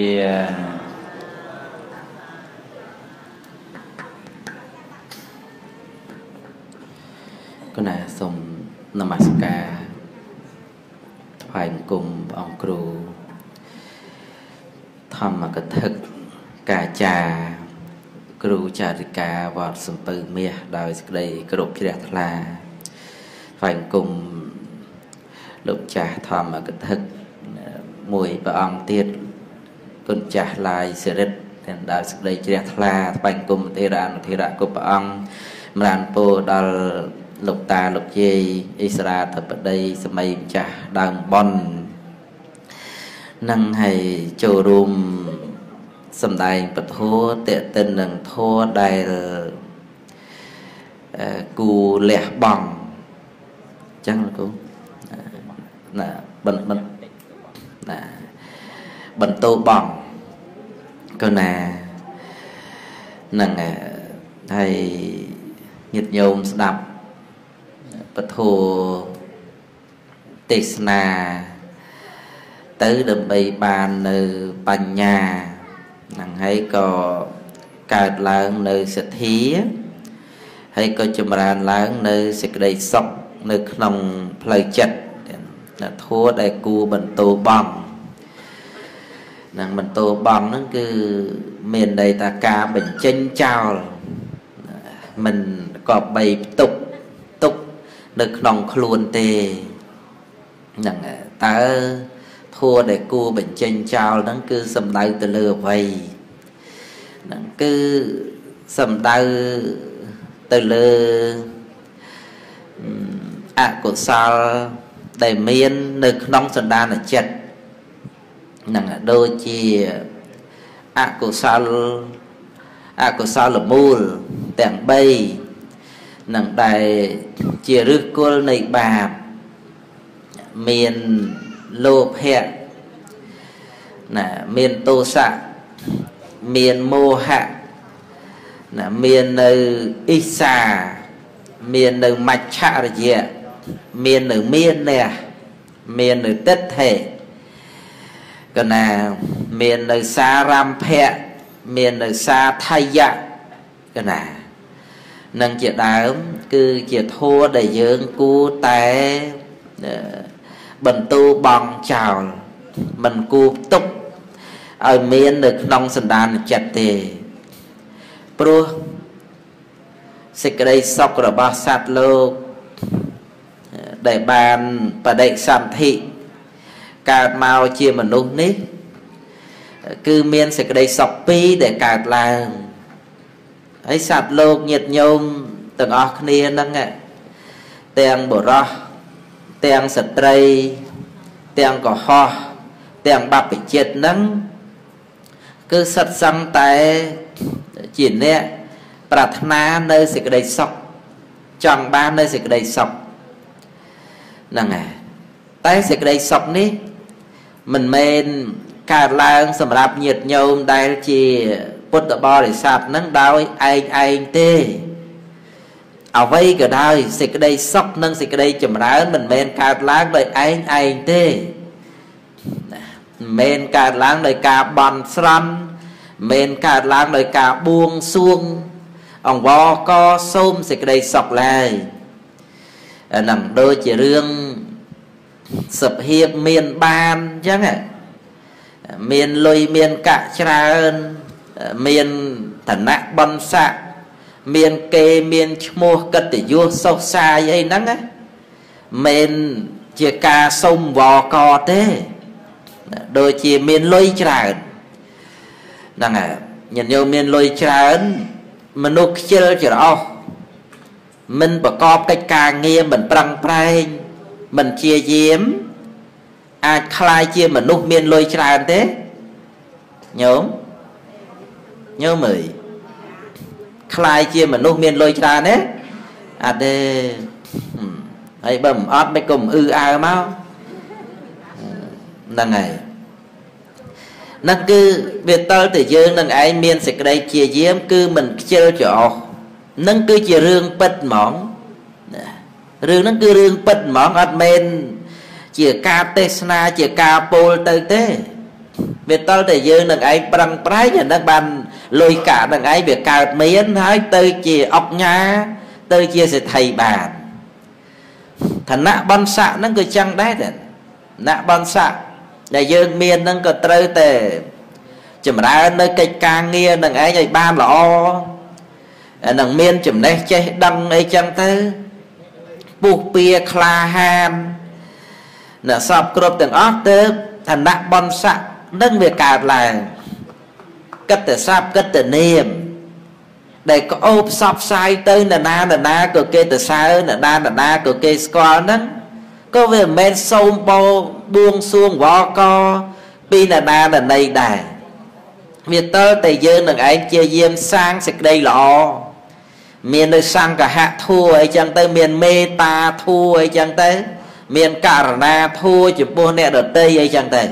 គណៈសូមនមស្ការថ្វាយបង្គំព្រះអង្គគ្រូធម្មកថាកាចាគ្រូចារិកាវត្តសំពៅមាសដោយសេចក្តីគោរពជ្រះថ្លាថ្វាយបង្គំលោកចាស់ធម្មកថាមួយព្រះអង្គទៀតគុណចាស់ឡាយសិរិទ្ធទាំងដោយសេចក្តីជ្រះថ្លាថ្វាយបង្គំទេរានុធិរៈគ្រប់ព្រះអង្គម្រានពោដល់លោកតាលោកយាយអិសរាធិបតីសម័យម្ចាស់ដើមបននឹងឲ្យចូលរួមសម្ដែងពធតេតិននឹងធัวដែលគូលះបង់អញ្ចឹងលោកគ្រូណាបន្តោបង់ក៏ណានឹងហើយញាតិញោមស្ដាប់ពធទេសនាទៅដើម្បីបាននៅបញ្ញាហ្នឹងហើយក៏កើតឡើងនៅសទ្ធាហើយក៏ចម្រើនឡើងនៅសេចក្តីសុខនៅក្នុងផ្លូវចិត្តធัวដែលគួរបន្តោបង់នឹងបន្តោបង់ហ្នឹងគឺមានន័យថាការបញ្ចេញចោលមិនក៏បីផ្ទុកនៅក្នុងខ្លួនទេហ្នឹងតើធัวដែលគួរបញ្ចេញចោលហ្នឹងគឺសំដៅទៅលើអ្វីហ្នឹងគឺសំដៅទៅលើអកុសលដែលមាននៅក្នុងសន្តានចិត្តហ្នឹងដូចជាអកុសលមូលទាំង3នឹងដែលជាឫសគល់នៃបាបមានលោភៈណាមានទោសៈមានមោហៈណាមាននៅអ៊ីសាមាននៅមច្ឆរិយៈមាននៅមានះមាននៅទិដ្ឋិកណាមាននៅសារម្ភៈមាននៅសាថយៈកណានឹងជាដើមគឺជាធัวដែលយើងគួរតែបន្តោបង់ចោលមិនគួរផ្ទុកឲ្យមាននៅក្នុងសន្តានចិត្តទេព្រោះសេចក្តីសុខរបស់សត្វលោកដែលបានបដិសន្ធិកើតមកជាមនុស្សនេះគឺមានសេចក្តីសុខពីរដែលកើតឡើងហើយសត្វលោកញាតិញោមទាំងអស់គ្នាហ្នឹងទាំងបុរសទាំងស្ត្រីទាំងកុហកទាំងបព្វជិតហ្នឹងគឺសិតសឹងតែជាអ្នកប្រាថ្នានៅសេចក្តីសុខចង់បាននៅសេចក្តីសុខហ្នឹងហើយតែសេចក្តីសុខនេះមិនមែនកើតឡើងសម្រាប់ញាតិញោមដែលជាពុទ្ធបរិស័ទហ្នឹងដោយឯងទេអ្វីក៏ដោយសេចក្តីសុខនិងសេចក្តីចម្រើនមិនមែនកើតឡើងដោយឯងទេមិនមែនកើតឡើងដោយការបន់ស្រន់មិនមែនកើតឡើងដោយការបួងសួងអង្វរកសូមសេចក្តីសុខឡើយអាហ្នឹងដូចជារឿងសុភាពមានបានអញ្ចឹងមានលុយមានកាក់ច្រើនមានឋានៈបនស័ក្តិមានគេមានឈ្មោះកិត្តិយសសុខសាយអីហ្នឹងណាមិនជាការសុំវកទេដូចជាមានលុយច្រើនហ្នឹងហើយញាតិញោមមានលុយច្រើនមនុស្សខ្ជិលច្រអូសមិនប្រកបកិច្ចការងារមិនប្រឹងប្រែងមិនជាយាមអាចคล้ายជាមនុស្សមានលុយច្រើនទេញោមអើយคล้ายជាមនុស្សមានលុយច្រើនទេអត់ទេហើយបើមិនអត់មិនក៏អឺអើមកហ្នឹងហើយហ្នឹងគឺវាតលតែយើងនឹងឯងមានសេចក្តីជាយាមគឺមិនខ្ជិលច្រអូសហ្នឹងគឺជារឿងពិតហ្មងរឿងហ្នឹងគឺរឿងពិតហ្មងអត់មែនជាការទេសនាជាការពោលទៅទេវាតលតែយើងនឹងឯងប្រឹងប្រែងអាហ្នឹងបានលុយកាក់នឹងឯងវាកើតមានហើយទៅជាអុកញ៉ាទៅជាសេដ្ឋីបានឋានៈបនស័ក្តិហ្នឹងក៏ចឹងដែរឋានៈបនស័ក្តិដែលយើងមានហ្នឹងក៏ត្រូវតែចម្រើននៅកិច្ចការងារនឹងឯងឲ្យបានល្អអានឹងមានចំណេះចេះដឹងអីចឹងទៅពុះពៀក្លាហានអ្នកសពគ្រប់ទាំងអស់ទៅឋានៈបនស័ក្តិនឹងវាកើតឡើងកិត្តិស័ព្ទកិត្តិនាមដែលក៏អូបផ្សព្វផ្សាយទៅនរណាក៏គេទៅសើនរណាក៏គេស្គាល់ហ្នឹងក៏វាមិនមែនសូមបោបួងសួងវកពីនរណាណីដែរវាតើតែយើងនឹងឯងជាយាមសាងសេចក្តីល្អមាននៅសង្ឃហធัวអីចឹងទៅមានមេត្តាធัวអីចឹងទៅមានករណាធัวចំពោះអ្នកដទៃអីចឹងទៅ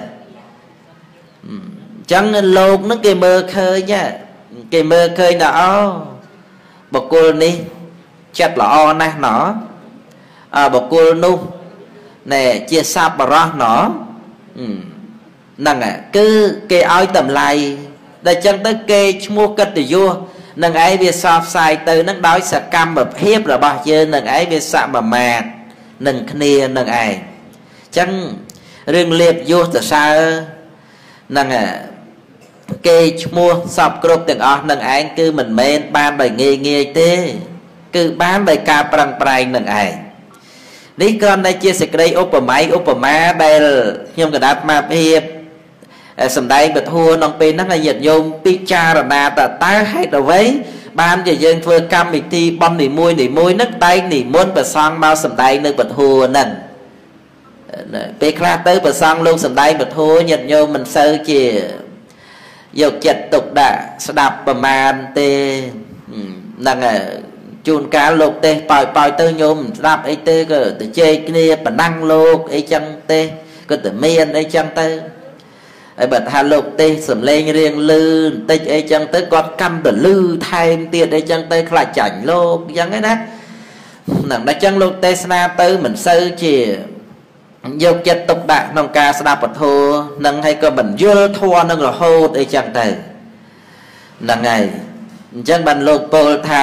ចឹងលោកនឹងគេមើលឃើញគេមើលឃើញថាអូបុគ្គលនេះចិត្តល្អណាស់ណោះបុគ្គលនោះណែជាសប្បុរសណោះហ្នឹងគឺគេឲ្យតម្លៃដល់ចឹងទៅគេឈ្មោះកិត្តិយសនឹងឯងវាសផ្សាយទៅនឹងដោយសកម្មភាពរបស់យើងនឹងឯងវាសមាមាត្រនឹងគ្នានឹងឯងចឹងរឿងលៀបយសសរសើរហ្នឹងគេឈ្មោះសពគ្រប់ទាំងអស់នឹងឯងគឺមិនមែនបានដោយងាយទេគឺបានដោយការប្រឹងប្រែងនឹងឯងនេះគ្រាន់តែជាសេចក្តីឧបមាដែលខ្ញុំកណ្ដាប់មកភាពសម្ដែងពធក្នុងពេលហ្នឹងឲ្យញាតិញោមពិចារណាតើហេតុអ្វីបានជាយើងធ្វើកម្មវិធីបន់នីមួយហ្នឹងតែងនិមន្តព្រះសង្ឃមកសម្ដែងនៅពធហ្នឹងពេលខ្លះទៅព្រះសង្ឃលោកសម្ដែងពធញាតិញោមមិនសូវជាយកចិត្តទុកដាក់ស្ដាប់ប្រមាណទេហ្នឹងហើយជួនកាលលោកទេសប៉ោយទៅញោមស្ដាប់អីទេក៏ទៅជែកគ្នាប្រណាំងលោកអីចឹងទេក៏តែមានអីចឹងទៅហើយបើថាលោកទេសសំឡេងរៀងលឺបន្តិចអីចឹងទៅគាត់កម្មទៅលឺថែមទៀតអីចឹងទៅខ្លាចចាញ់លោកចឹងឯណាហ្នឹងតែចឹងលោកទេសនាទៅមិនសូវជាយកចិត្តទុកដាក់ក្នុងការស្ដាប់ពធនឹងហើយក៏មិនយល់ធម៌នឹងរហូតអីចឹងទៅហ្នឹងហើយអញ្ចឹងបានលោកពោលថា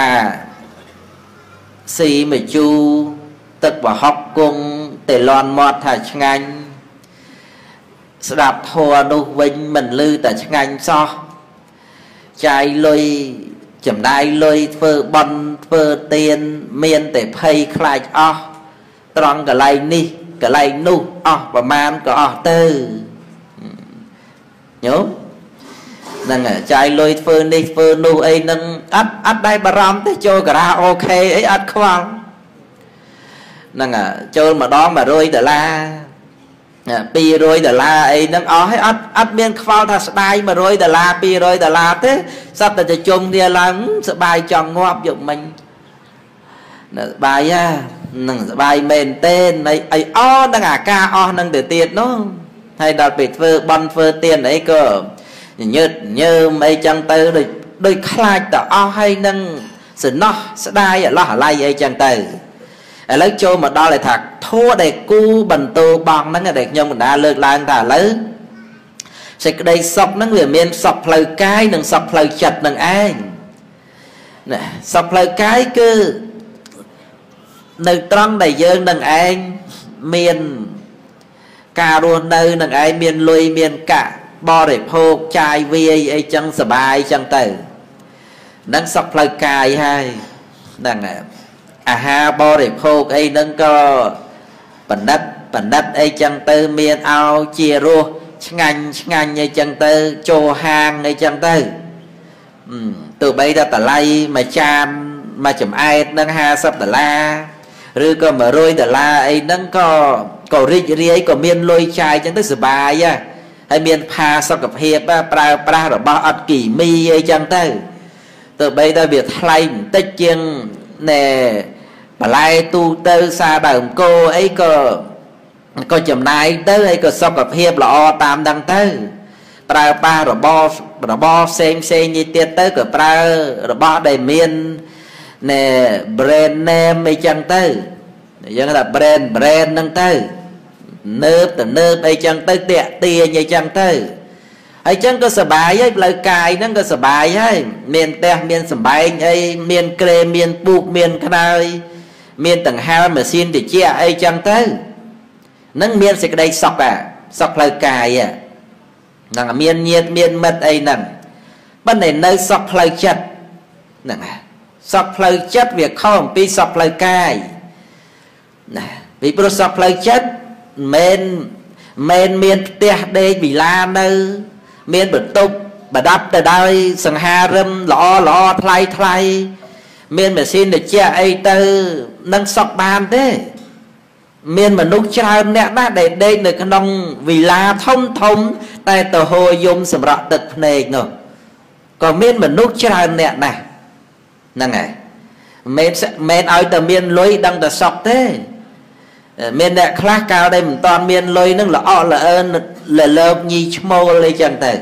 ស៊ីមជូទឹកប្រហុកគង់តែលន់មាត់ថាឆ្ងាញ់ស្ដាប់ធម៌នោះវិញមិនឮតែឆ្ងាញ់សោះចាយលុយចំណាយលុយធ្វើបន់ធ្វើទានមានតែភ័យខ្លាចអស់ត្រង់កន្លែងនេះកន្លែងនោះអស់ប្រមាណក៏អស់ទៅញោមហ្នឹងចាយលុយធ្វើនេះធ្វើនោះអីហ្នឹងអត់ដែរបារម្ភទេចូលការ៉ាអូខេអីអត់ខ្វល់ហ្នឹងចូលម្ដង$100 $200អីហ្នឹងអស់ហើយអត់មានខ្វល់ថាស្ដាយ$100 $200ទេសត្វតែជុំគ្នាឡើងសបាយចង់ងាប់យកមិញសបាយហ្នឹងសបាយមែនទេអីអស់នឹងអាការអស់នឹងទៅទៀតនោះ hay đặt bị phơ băn phơ tiền ấy cơ như mấy chẳng tư đôi khai tỏ hay nâng sự nó sẽ đai ở lo lại ấy chẳng tư lấy cho mà đo lại thật thua để cu bần tô bằng nó để nhau mình đã lược lại ta lấy sẽ đây sọc nó người miền sọc lời cái đừng sọc lời chặt đừng ai nè sọc lời cái cứ nơi trăng đầy dương đừng anh miền cà ruộng nơi đừng ai miền lùi miền cả bo để phô chai vi ấy chẳng sờ bài chẳng tử nâng sọc lời cài hay đừng ha bo để phô ấy nâng có bản đất ấy chẳng tử miền ao chia rùa ngành như chân tư chô hàng như chân tư từ bây ra tà lay mà chan mà chùm ai nâng ha sắp tà la rồi có mà rôi tà la ấy nâng có ri ấy có miên lôi chai chân tư sự bài á hay miên pha sắp gặp hiệp á pra rồi bao ớt kỳ mi ấy chân tư từ bây ra việc thay tích chân nè bà lai tu tư xa đồng cô ấy có chùm này tới hay có sọc gặp hiệp là tam đăng tới pra ba rồi bo xem như tiết tới của pra rồi bo đầy miên nè brand name mấy chân tới dân là brand nâng tới nớp ấy chân tới tiệt tia như chân tới ấy chân có sờ bài ấy lời cài nó có sờ bài ấy miền te miền sờ bài ấy miền kề miền buộc miền khai miền tầng hai mà xin để chia ấy chân tới nâng miên sẽ đây sọc sọc lời cài nâng miên nhiệt miên mật ấy nâng bên này nơi sọc lời chất nâng sọc lời chất việc không bị sọc lời cài vì pro sọc lời chất men miên tè đây bị la nơi miên bật tục bà đắp từ đây sừng ha râm lọ thay miên mà xin để chia ấy từ nâng sọc bàn thế miền mà nút chào nè na để đây được cái nông vì là thông tại tờ hồ dùng sầm rọ tật này nữa còn miền mà nút chào nè này nè này miền ở tờ miền lối đang tờ sọc thế miền nè khác cao đây mình toàn miền lối nó là ơn là lớp nhi mô lấy chân từ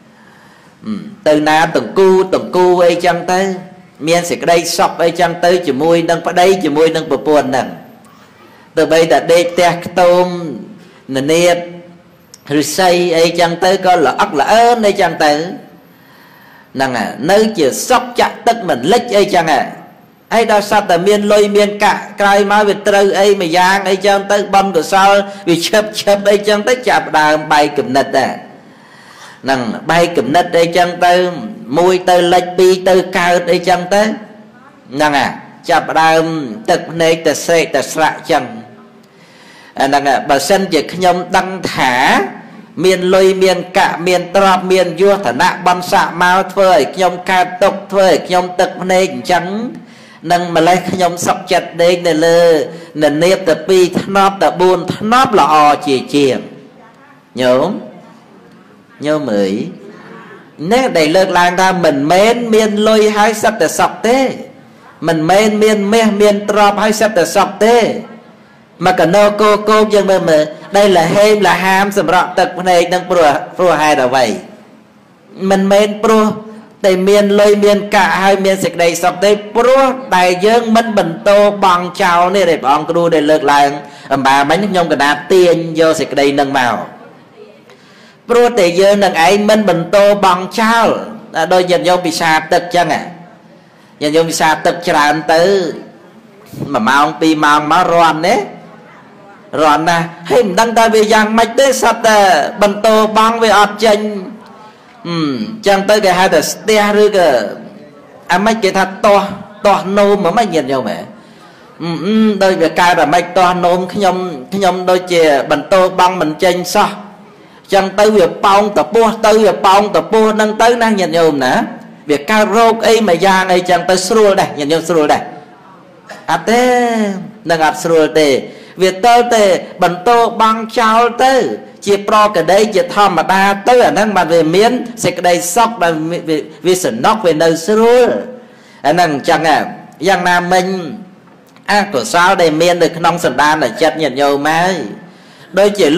từ na từng cu ấy chân tới miền sẽ cái đây sọc ấy chân tới chỉ môi đang phải đây chỉ môi đang bờ buồn nè từ bây giờ đây tẹt tôm nè rồi xây ấy chẳng tới có là ốc là ơn ấy chẳng tới nè nơi chỉ sóc chặt tức mình lích ấy chẳng ấy đâu sao tại miền lôi miền cả cài máu việt trừ ấy mà giang ấy chẳng tới bom của sao vì chớp ấy chẳng tới chạp đà bay cụm nịch nè bay cụm nịch ấy chẳng tới mùi tới lệch bi tới cao ấy chẳng tới nè chạp đà tức này ta xe ta sạ chẳng bà sân chỉ nhom đăng thả miền lôi miền cả miền trọp miền vua thả nạ băm xạ mau thôi nhom ca tục thôi nhom tật này trắng nâng mà lấy nhom sọc chặt đây này lơ nè nếp tập pi thóp tập buồn thóp là o chìa nhớ mới nè đầy lợt làng ta mình mến miền lôi hai sắp để sọc thế mình mến miền trọp hai sắp để sọc thế mà cả nô cô dân mà đây là hêm là ham sầm rọ tật này đang pro hai là vậy mình men pro tại miền lôi miền cả hai miền sạch đây sắp tới pro đại dương mình bình tô bằng chào này để bọn cô để lượt lại bà bánh nhông cả đá tiền vô sạch đây nâng màu pro tại dương nâng ấy mình bình tô bằng chào đôi dân vô bị xa tật chăng dân vô bị xa tật tràn tới mà mong pi mong má roan đấy rồi nè hay mình đăng ta về giang mạch tới sạch bần tô băng về ọt chanh chẳng tới cái hai tờ stea rư kờ mạch cái thật to nôm mà mạch nhiệt nhau mẹ đôi về cài là mạch to nôm cái nhom đôi chè bần tô băng mình chanh sao chẳng tới việc bong tập bua nâng tới năng nhiệt nhau nè việc cao rô ấy mà giang ấy chẳng tới srul đây nhiệt nhau srul đây thế nâng srul đây việc tơ tề bần tô băng trao tới chỉ pro cái đây chỉ thom mà đa tới ở năng mà về miến sẽ cái đây sóc là vì sự nóc về nơi xưa năng chẳng giang nam mình của sao đây miên được nông sần đan là chất nhiệt nhiều mà đôi chỉ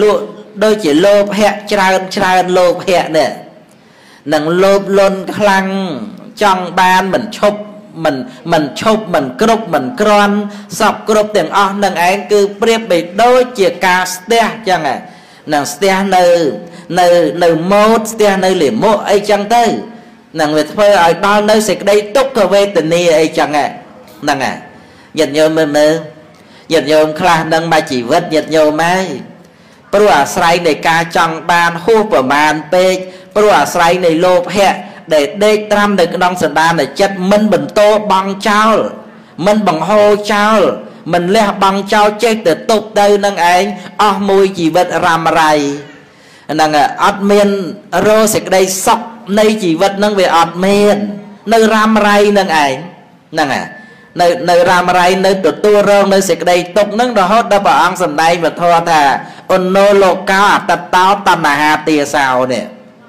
đôi chỉ lốp hẹ tràn lốp hẹ nè nằng lốp lôn khăng trong ban mình chụp mình cướp mình cron sọc cướp tiền o nằng anh cứ priệp bị đôi chỉ ca ste chẳng à nằng ste nơi mốt ste nơi liền mốt ấy chẳng tới nằng việc phơi ở đó nơi sẽ đây túc cơ về tình yêu ấy chẳng à nằng à nhận nhôm mơ nhận nhôm khla nâng mà chỉ vết nhận nhôm mai pro sài này ca trong ban hú của màn pe pro sài này lô hẹ để đây trăm được nông sản đan để chất mình bình tô bằng trao mình bằng hô trao mình lẽ bằng trao chết từ tục đây nâng anh mùi chỉ vật ram rai nâng admin rô sẽ đây sọc nơi chỉ vật nâng về admin nơi ram rai nâng anh nâng nơi ram rai nơi tụt tua rong nơi sẽ đây tục nâng đó hết đã bảo ăn sầm đây và thua thà ôn nô lô cao tật táo tầm hà tia sao nè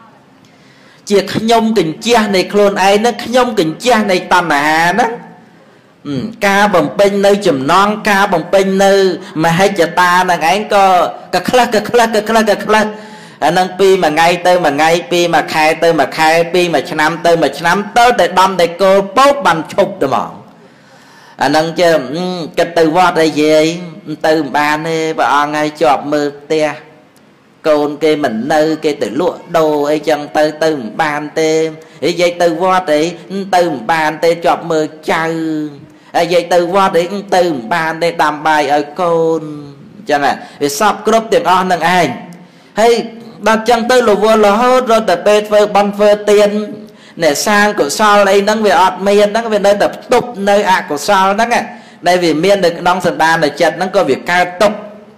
chia nhông kình chia này khôn ai nó nhông kình chia này tầm hà đó ca bằng pin nơi chùm non ca bằng pin nơi mà hay chả ta là anh có cà khla năng pi mà ngay tới mà ngay pi mà khai tới mà khai pi mà năm tới mà năm tới để đâm để cô bốc bằng chục được mỏng năng chứ cái từ vót đây gì từ bàn đi bà ngay chọp mơ tia còn cái mình nơi cái từ lụa đồ ấy chẳng từ bàn tê ấy dây từ vót đấy từ bàn tê chọp mơ chơi dây từ vót đấy từ bàn để đàm bài ở côn chẳng à vì sắp cướp tiền on năng anh hay đặt chẳng tới lụa vua là hết rồi tập bê phơ băng phơ tiền nè sang của sao đây nâng về ọt miên nâng về nơi tập tục nơi của sao nâng à đây vì miên được nông sản đàn này chật nâng có việc cao tục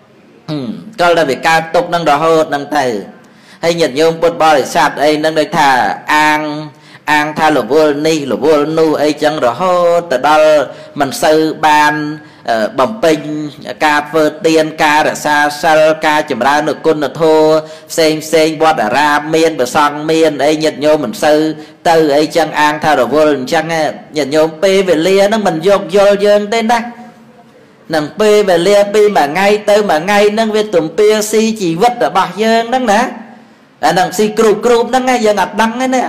coi là việc cao tục nâng đó hơn nâng thầy hay nhận nhôm bột bò để sạt ấy nâng đây thà an tha lục vua nu ấy chẳng đó hơn từ đó mình sư ban bẩm pin ca phơ tiên ca đã xa xa ca chùm ra được côn là thô xem bọt đã ra miên và sang miên ấy nhận nhôm mình sư từ ấy chẳng an tha lục vua chẳng nhận nhôm pê về lia nó mình dọc vô dương tên đó nằng pê về lia pê mà ngay tới mà ngay nâng về tụm pê si chỉ vất ở bạc dương đó nè nằng si crup nó ngay giờ ngặt đăng ấy nè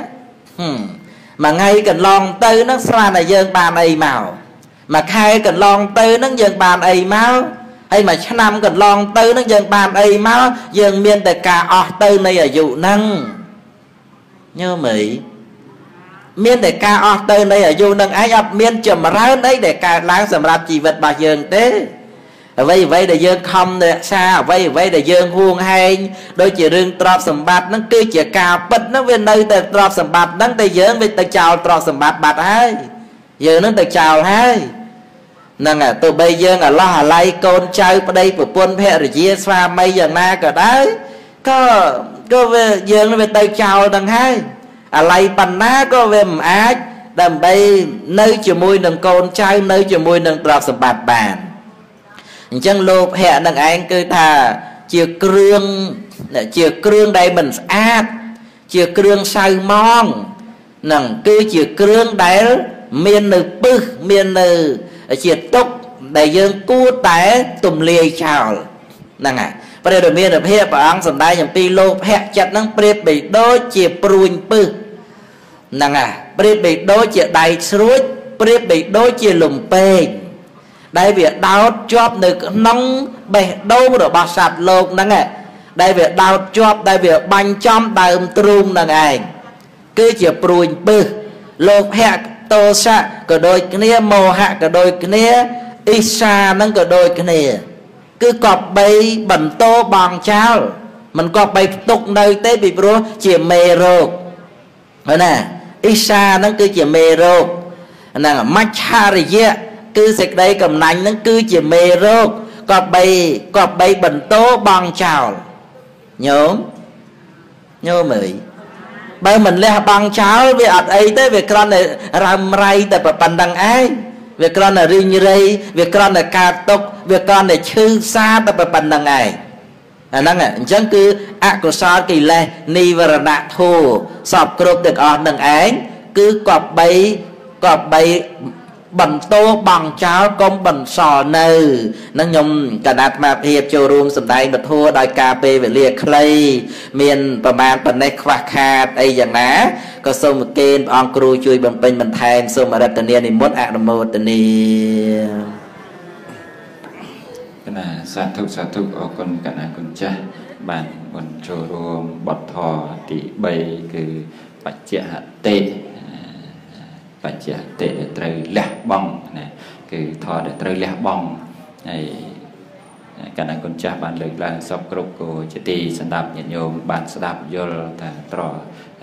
mà ngay cần lon tới nó xa là dương bàn ấy màu mà khai cần lon tới nó dân bàn ấy máu hay mà năm cần lon tới nó dân bàn ấy máu dân miên tại cả ở tới này ở dụ năng nhớ mỹ miên tại cả ở tới này ở dụ năng ai ập miên chầm ra đấy để cả láng sầm rạp chỉ vật bà dân thế vậy để dân không để xa vậy để dân huông hay đôi chỉ riêng trọp sầm bát nó cứ chỉ cà bật nó về nơi tại trọp sầm bát nó tại dân về tại chào trọp sầm bát bát hay giờ nó tại chào hay nâng à tụi bây giờ là lo hà lay con trai ở đây của quân phe rồi chia pha mấy giờ na cả đấy có về giờ nó về tay chào đằng hai lay bàn ná có về mà ác đầm bay nơi chiều môi đằng con trai nơi chiều môi đằng trọp sầm bát bàn chân lộp hẹ đằng anh cứ thà chiều cương đây mình ác chiều cương say mong nằng cứ chiều cương đấy miền nữ bư miền nữ chiết tốc đại dương cua té tùm liề chào nằng à và đây miền được hẹp và ăn sầm đai nhầm pi lô hẹp chặt năng prep bị đôi chiết pruin bư nằng à prep bị đôi chiết đầy suối prep bị đôi chiết lùm pê đây việc đào chóp được nóng bể đâu rồi bao sạt lột nằng à đây việc đào chóp đây việc bánh chom đại trum nằng à cứ chiết pruin bư lột hẹp tô sa cả đôi kia mồ hạ cả đôi kia isa nâng cả đôi kia cứ cọp bay bẩn tô bằng cháo mình cọp bay tục nơi tế bị bro chỉ mê rô vậy nè isa nâng cứ chỉ mê rô nè machariya cứ sạch đây cầm nành nâng cứ chỉ mê rô cọp bay bẩn tô bằng cháo nhớ mày bây mình lên bằng cháu về ở ấy tới việc con này làm ray tại phần đằng ấy việc con là riêng ray việc con là ca tốc việc con này chư xa tại phần đằng này năng à chẳng cứ của sao kỳ lệ ni và nạ thù sọp cột được ở đằng ấy cứ cọp bay បន្ទោបងចោលកុំបន្សល់នៅនឹងខ្ញុំកណាត់មកភាពចូលរួមសម្ដែងពធដោយការពេលវេលាខ្លីមានប្រមាណប៉ុណ្ណេះខ្វះខាតអីយ៉ាងណាក៏សូមអរព្រះអង្គគ្រូជួយបំពេញបន្ថែមសូមអរតនានិមន្តអនុមោទនាគណៈសាធុអរគុណគណៈគុណចាស់បានបន្តចូលរួមបទធម៌ទី3គឺបច្ចៈតិបច្ចៈតិដែលត្រូវលះបង់ណាគឺធម៌ដែលត្រូវលះបង់ហើយគណៈគុណចាស់បានលើកឡើងសពគ្រប់គោជាទីសម្រាប់ញាតិញោមបានស្ដាប់យល់ថាត្រធម៌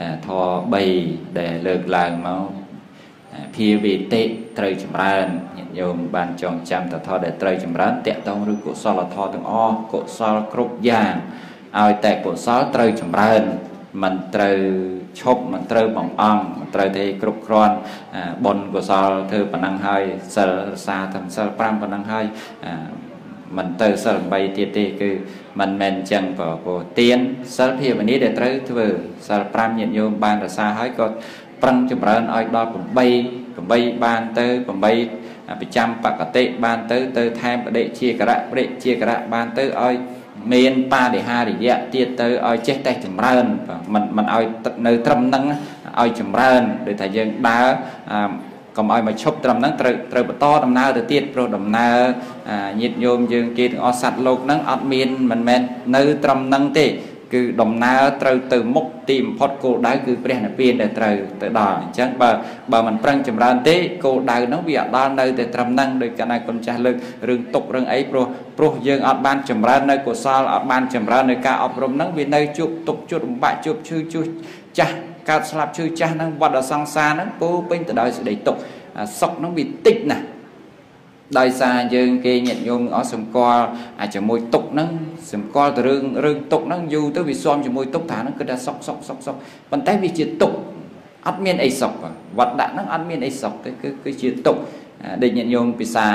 3ដែលលើកឡើងមកភាវេតិត្រូវចម្រើនញាតិញោមបានចងចាំថាធម៌ដែលត្រូវចម្រើនតកតងឬកុសលធម៌ទាំងអស់កុសលគ្រប់យ៉ាងឲ្យតែកុសលត្រូវចម្រើនមិនត្រូវឈប់មិនត្រូវបង្អង់មិនត្រូវទេគ្រប់គ្រាន់បុណ្យកុសលធ្វើប៉ុណ្ណឹងហើយសិលរសាតាមសិល5ប៉ុណ្ណឹងហើយមិនទៅសិល8ទៀតទេគឺមិនមែនអញ្ចឹងព្រោះទានសិលភាវនាដែលត្រូវធ្វើសិល5ញាតិញោមបានរសាហើយក៏ប្រឹងចម្រើនឲ្យដល់8បានទៅ8ប្រចាំបកតិបានទៅថែមបដិជាករៈបានទៅឲ្យមានបរិហារិយៈទៀតទៅឲ្យចេះតែចម្រើនមិនឲ្យនៅត្រឹមហ្នឹងឲ្យចម្រើនដូចថាយើងដើរកុំឲ្យមកឈប់ត្រឹមហ្នឹងត្រូវបន្តដំណើរទៅទៀតព្រោះដំណើរញាតិញោមយើងគេទាំងអស់សត្វលោកហ្នឹងអត់មានមិនមែននៅត្រឹមហ្នឹងទេគឺដំណើរត្រូវទៅមុខទីបំផុតគោលដៅគឺព្រះនិព្វានដែលត្រូវទៅដល់អញ្ចឹងបើមិនប្រឹងចម្រើនទេគោលដៅហ្នឹងវាអត់ដល់នៅតែត្រឹមហ្នឹងដោយកណ្ដាលគុណចាស់លើករឿងទុករឿងអីព្រោះយើងអត់បានចម្រើននៅកុសលអត់បានចម្រើននៅការអប់រំហ្នឹងវានៅជួបទុកជួបលំបាកជួបឈឺចាស់កើតស្លាប់ឈឺចាស់ហ្នឹងវត្តសង្សារហ្នឹងពោពេញទៅដោយសេចក្តីទុកសុខហ្នឹងវាតិចណាស់ដោយសារយើងគេញាតិញោមអស់សម្គាល់ជាមួយទុកហ្នឹងសម្គាល់ទៅរឿងទុកហ្នឹងយូរទៅវាស៊ាំជាមួយទុកថាហ្នឹងគឺថាសុខប៉ុន្តែវាជាទុកអត់មានអីសុខវត្តដាក់ហ្នឹងអត់មានអីសុខទេគឺជាទុកដូចញាតិញោមពិសា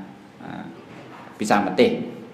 ម្ទេស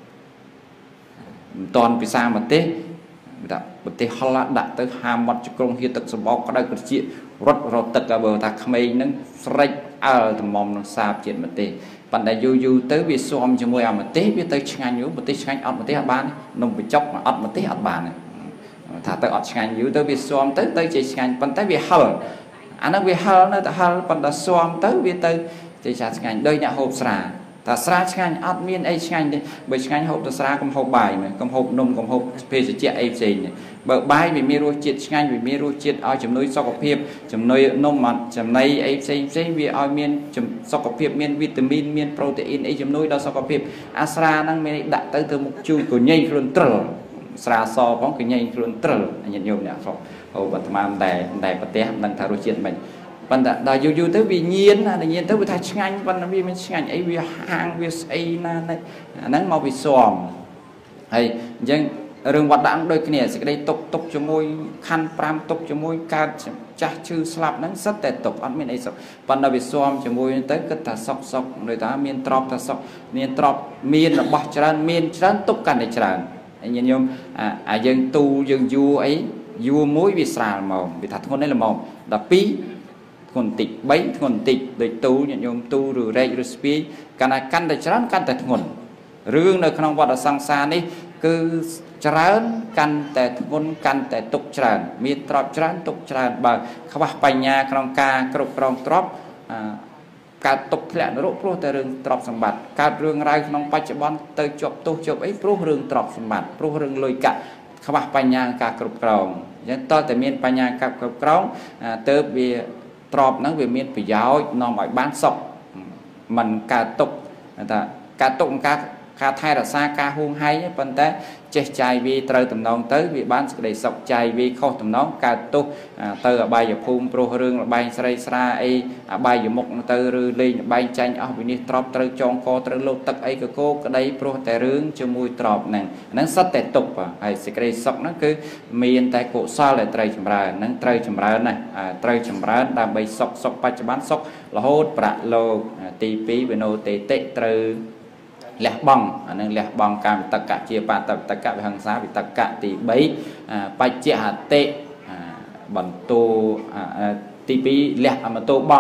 មិនតាន់ពិសាម្ទេសដាក់ម្ទេសហល់ដាក់ទៅហាមាត់ជក្រុងហៀទឹកសម្បោកក្តៅត្រជារត់រត់ទឹកបើថាក្មេងហ្នឹងស្រេចអើត្មមនឹងសាបជាតិម្ទេសប៉ុន្តែយូរទៅវាស៊ាំជាមួយអាម្ទេសវាទៅឆ្ងាញ់យូរម្ទេសឆ្ងាញ់អត់ម្ទេសអត់បាននំបញ្ចុកអត់ម្ទេសអត់បានថាទៅអត់ឆ្ងាញ់យូរទៅវាស៊ាំទៅជាឆ្ងាញ់ប៉ុន្តែវាហឹលអាហ្នឹងវាហឹលនៅតែហឹលប៉ុន្តែស៊ាំទៅវាទៅជាឆ្ងាញ់ដោយអ្នកហូបស្រាតែស្រាឆ្ងាញ់អត់មានអីឆ្ងាញ់ទេបើឆ្ងាញ់ហូបទៅស្រាកុំហូបបាយកុំហូបនំកុំហូបភេសជ្ជៈអីផ្សេងបើបាយវាមានរសជាតិឆ្ងាញ់វាមានរសជាតិឲ្យជំនួយសុខភាពជំនួយនំចំណីអីផ្សេងវាឲ្យមានសុខភាពមានវីតាមីនមានប្រូតេអ៊ីនអីជំនួយដល់សុខភាពអាស្រាហ្នឹងមានដាក់ទៅមុខជូរក៏ញ៉ៃខ្លួនត្រិលស្រាសផងក៏ញ៉ៃខ្លួនត្រិលញាតិញោមអ្នកស្រុកហូបអាត្មាតែប្រទេសមិនថារសជាតិមិនប៉ុន្តែដល់យូរទៅវាញៀនទៅវាថាឆ្ងាញ់ប៉ុន្តែវាមិនឆ្ងាញ់អីវាហាងវាស្អីណាអាហ្នឹងមកវាស៊ាំហើយអញ្ចឹងរឿងវត្តដាក់ដូចគ្នាសេចក្តីទុកជាមួយខណ្ឌ5ទុកជាមួយកើតចាស់ឈឺស្លាប់ហ្នឹងសិតតែទុកអត់មានអីសុខប៉ុន្តែវាស៊ាំជាមួយទៅគិតថាសុខដូចថាមានទ្រព្យថាសុខមានទ្រព្យមានរបស់ច្រើនមានច្រើនទុកកាន់តែច្រើនហើយញាតិញោមយើងទូយើងយួរអីយួរមួយវាស្រាលមកវាថាធ្ងន់នេះល្មម12ធ្ងន់តិច3ធ្ងន់តិចដូចទូញាតិញោមទូឬរែកឬស្ពាយកាន់តែច្រើនកាន់តែធ្ងន់រឿងនៅក្នុងវត្តសង្សារនេះគឺច្រើនកាន់តែធ្ងន់កាន់តែទុកច្រើនមានទ្រព្យច្រើនទុកច្រើនបើខ្វះបញ្ញាក្នុងការគ្រប់គ្រងទ្រព្យកើតទុកធ្លាក់នរកព្រោះតែរឿងទ្រព្យសម្បត្តិកើតរឿងរ៉ាវក្នុងបច្ចុប្បន្នទៅជាប់ទោសជាប់អីព្រោះរឿងទ្រព្យសម្បត្តិព្រោះរឿងលុយកាក់ខ្វះបញ្ញាការគ្រប់គ្រងអញ្ចឹងតើតែមានបញ្ញាគ្រប់គ្រងទៅវាទ្រព្យហ្នឹងវាមានប្រយោជន៍នាំឲ្យបានសុខមិនកើតទុកថាកើតទុកការថែរក្សាការហួងហែងប៉ុន្តែចេះចាយវាត្រូវតំណងទៅវាបានសេចក្តីសុខចាយវាខុសតំណងកើតទោសទៅអបាយភូមិព្រោះរឿងលបែងស្រីស្រាអីអបាយមុខទៅឬលេងលបែងចាញ់អស់វិនិច្ឆ័យទ្រព្យត្រូវចងកត្រូវលោតទឹកអីកកោក្តីព្រោះតែរឿងជាមួយទ្រព្យហ្នឹងសិតតែទុកហើយសេចក្តីសុខហ្នឹងគឺមានតែកុសលដែលត្រូវចម្រើនហ្នឹងត្រូវចម្រើនណាត្រូវចម្រើនដើម្បីសុខបច្ចុប្បន្នសុខរហូតប្រាក់លោកទី2វិណោតេតិត្រូវលះបង់អានឹងលះបង់កាមវិតកៈជាបាតវិតកៈវិហង្សាវិតកៈទី3បច្ចៈហតិបន្ទូទី2លះអមតោបង់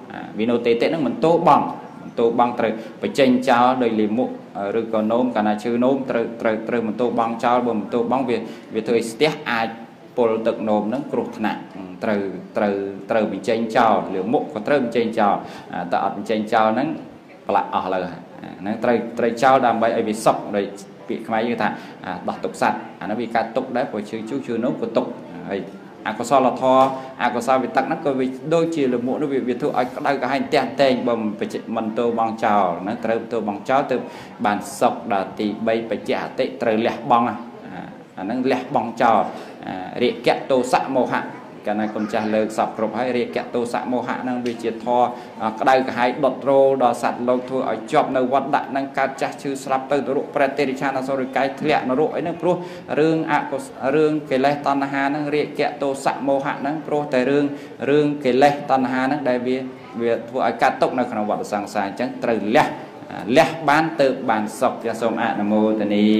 vì nô tê tệ nó mình tô băng trời phải tranh cháo đầy lì mục rồi còn nôm cả là chữ nôm trời mình tô băng cháo mình tô băng về thời tiết ai pol tực nôm nó cột nặng trời mình tranh cháo liều mục có trời mình tranh cháo tạo mình tranh cháo nó lại ở lời nó trời cháo đam bay vì sọc đây bị máy như thế đọc tục sạch nó bị cả tục đấy của chữ nôm của tục có sao là thò có sao bị tắc nó có vì đôi chỉ là mỗi nó bị việc thu ở đây cả hai tên bầm phải mình tô bằng chào nó trời tô bằng cháo từ bàn sọc đã tì bay phải trả tệ trời lẹ bong nó lẹ bong chào riêng kẹt tô sạ màu hạ cái này còn trả lời sọc rồi hay riêng kẹt tô sạ màu hạ năng bị triệt thò cái đây cả hai đột rô đò sạt lâu thôi ở chọp nơi vật đại năng cá chả chư slap tới độ pretericha nó rồi cái lẹ nó rội nó pro rương cái lẽ tan hà năng riêng kẹt tô sạ màu hạ năng pro tại rương cái lẽ tan hà năng đại việt thôi ở cá tốc nó còn vật sang sài chẳng trời lẹ bán tự bàn sọc cho xong Nam mô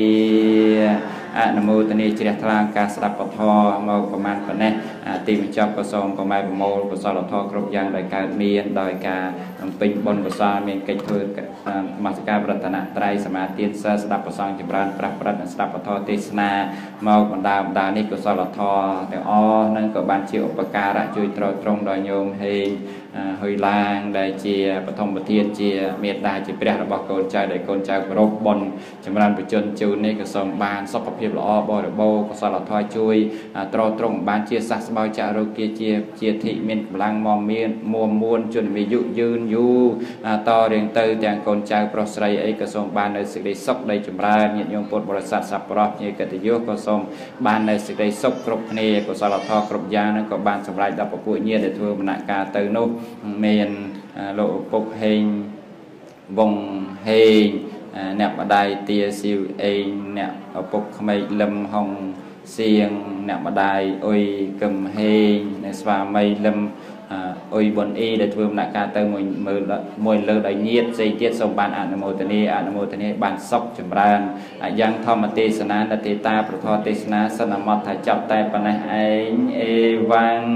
Tây Ni chỉ thang ca sập thọ màu của man của này tìm cho có xong có mai màu của sao là thọ group giang đại ca miền đại ca pin bon của sao miền cây thôi mà ca bát na trai sama tiên sa sập của xong chỉ brand sập thọ tisna màu của đà ní của sao là thọแต่ nên có ban chịu bậc ca đã chui trôi trong đòi nhôm hay hơi lang đại chiaปฐมประเทศchiaเมตตาchia ព្រះរបស់កូនចៅដែលកូនចៅគោរពបុណ្យចម្រើនបញ្ជនជូននេះក៏សូមបានសុខភាពល្អបរិបូរណ៍កុសលធម៌ជួយត្រត្រង់បានជាសះស្បើយចារោគាជាធិមានកម្លាំងមកមានមួនជនវិយុយឺនយូតរៀងទៅទាំងកូនចៅប្រុសស្រីអីក៏សូមបាននៅសេចក្តីសុខដីចម្រើនញាតិញោមពុទ្ធបរិស័ទសប្បុរសញាតិកិត្តិយសក៏សូមបាននៅសេចក្តីសុខគ្រប់គ្នាកុសលធម៌គ្រប់យ៉ាងនឹងក៏បានសម្រេចដល់ពពួកញាតិដែលធ្វើដំណើរការទៅនោះមានលោកពុកហេងវងហេងអ្នកម្ដាយទាស៊ីវអេងអ្នកឪពុកក្មេកលឹមហុងសៀងអ្នកម្ដាយអុយកឹមហេងអ្នកស្វាមីលឹមអុយបុនអ៊ីដែលធ្វើដំណើរការទៅមួយលើដោយញាតិផ្សេងទៀតសូមបានអនុមោទនាបានសុខចម្រើនយ៉ាងធម្មទេសនានទេតាប្រធរទេសនាសន្មតថាចាប់តែប៉ុណ្ណេះឯងអេវ៉ាំង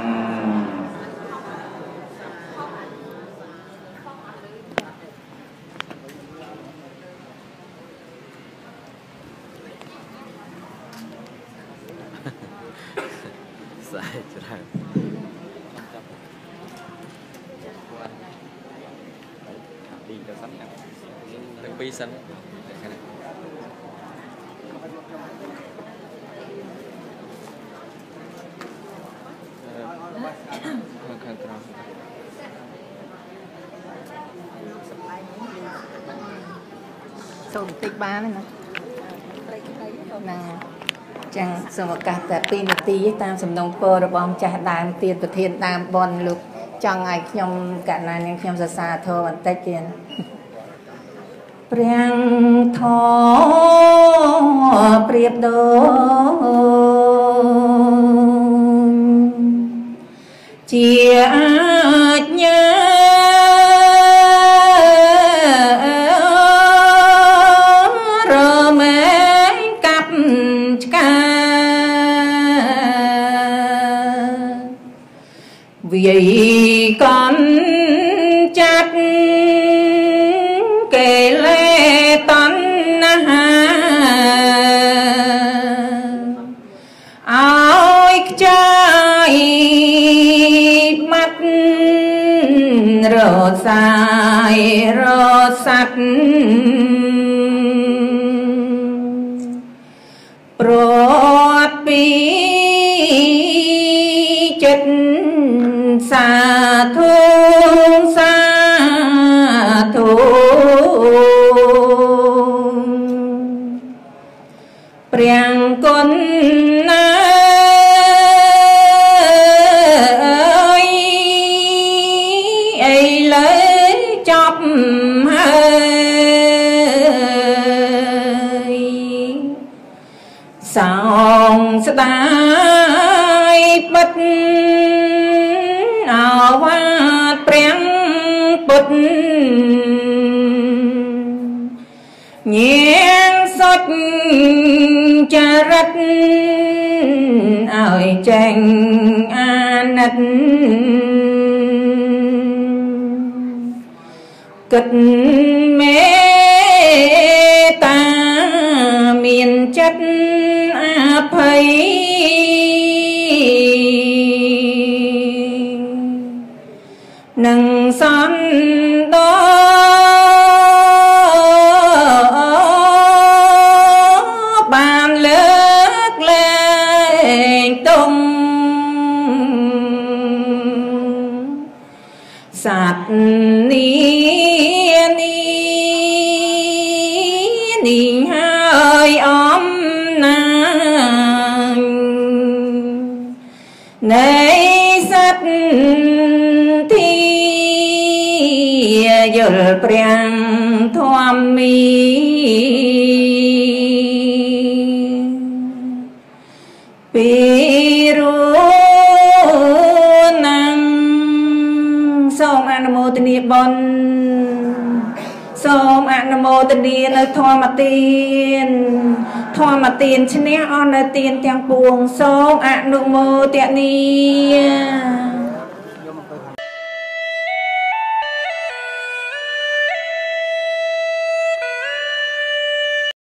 ពីសិនខាងក្រោមសូមបន្តិចបានណាចឹងសូមឱកាសតែ2នាទីតាមសំណុំពររបស់ម្ចាស់ដើមទានប្រធានដើមបនលោកចង់ឲ្យខ្ញុំកណ្ណានាងខ្ញុំសរសើរធម៌បន្តិចទៀតព្រះធម៌ប្រៀបដូចជាអាជ្ញារមែងកាប់ឆ្កាវាយកំចាត់កិលេសតណ្ហាឲ្យខ្ចាយមាត់រសាយរស័ព្ទប្រត់ពីចិត្តសាធុសាធុព្រះគុណណាអីលើចប់ហើយសោងស្ដាយបិទអវាទព្រះពុទ្ធញៀងសុចចរិតឲ្យចេញអាណិតគិតមេតាមានចិត្តអភ័យនឹងសន្តោបានលើកលែងទុំសត្វនេះហើយអំណាចនៃសត្វទីយល់ប្រាំងធម្មីពីរួណាំសូមអនុមោទនាបុណ្យសូមអនុមោទនានៅធម្មទានឈ្នះអស់នៅទានទាំងពួងសូមអនុមោទនា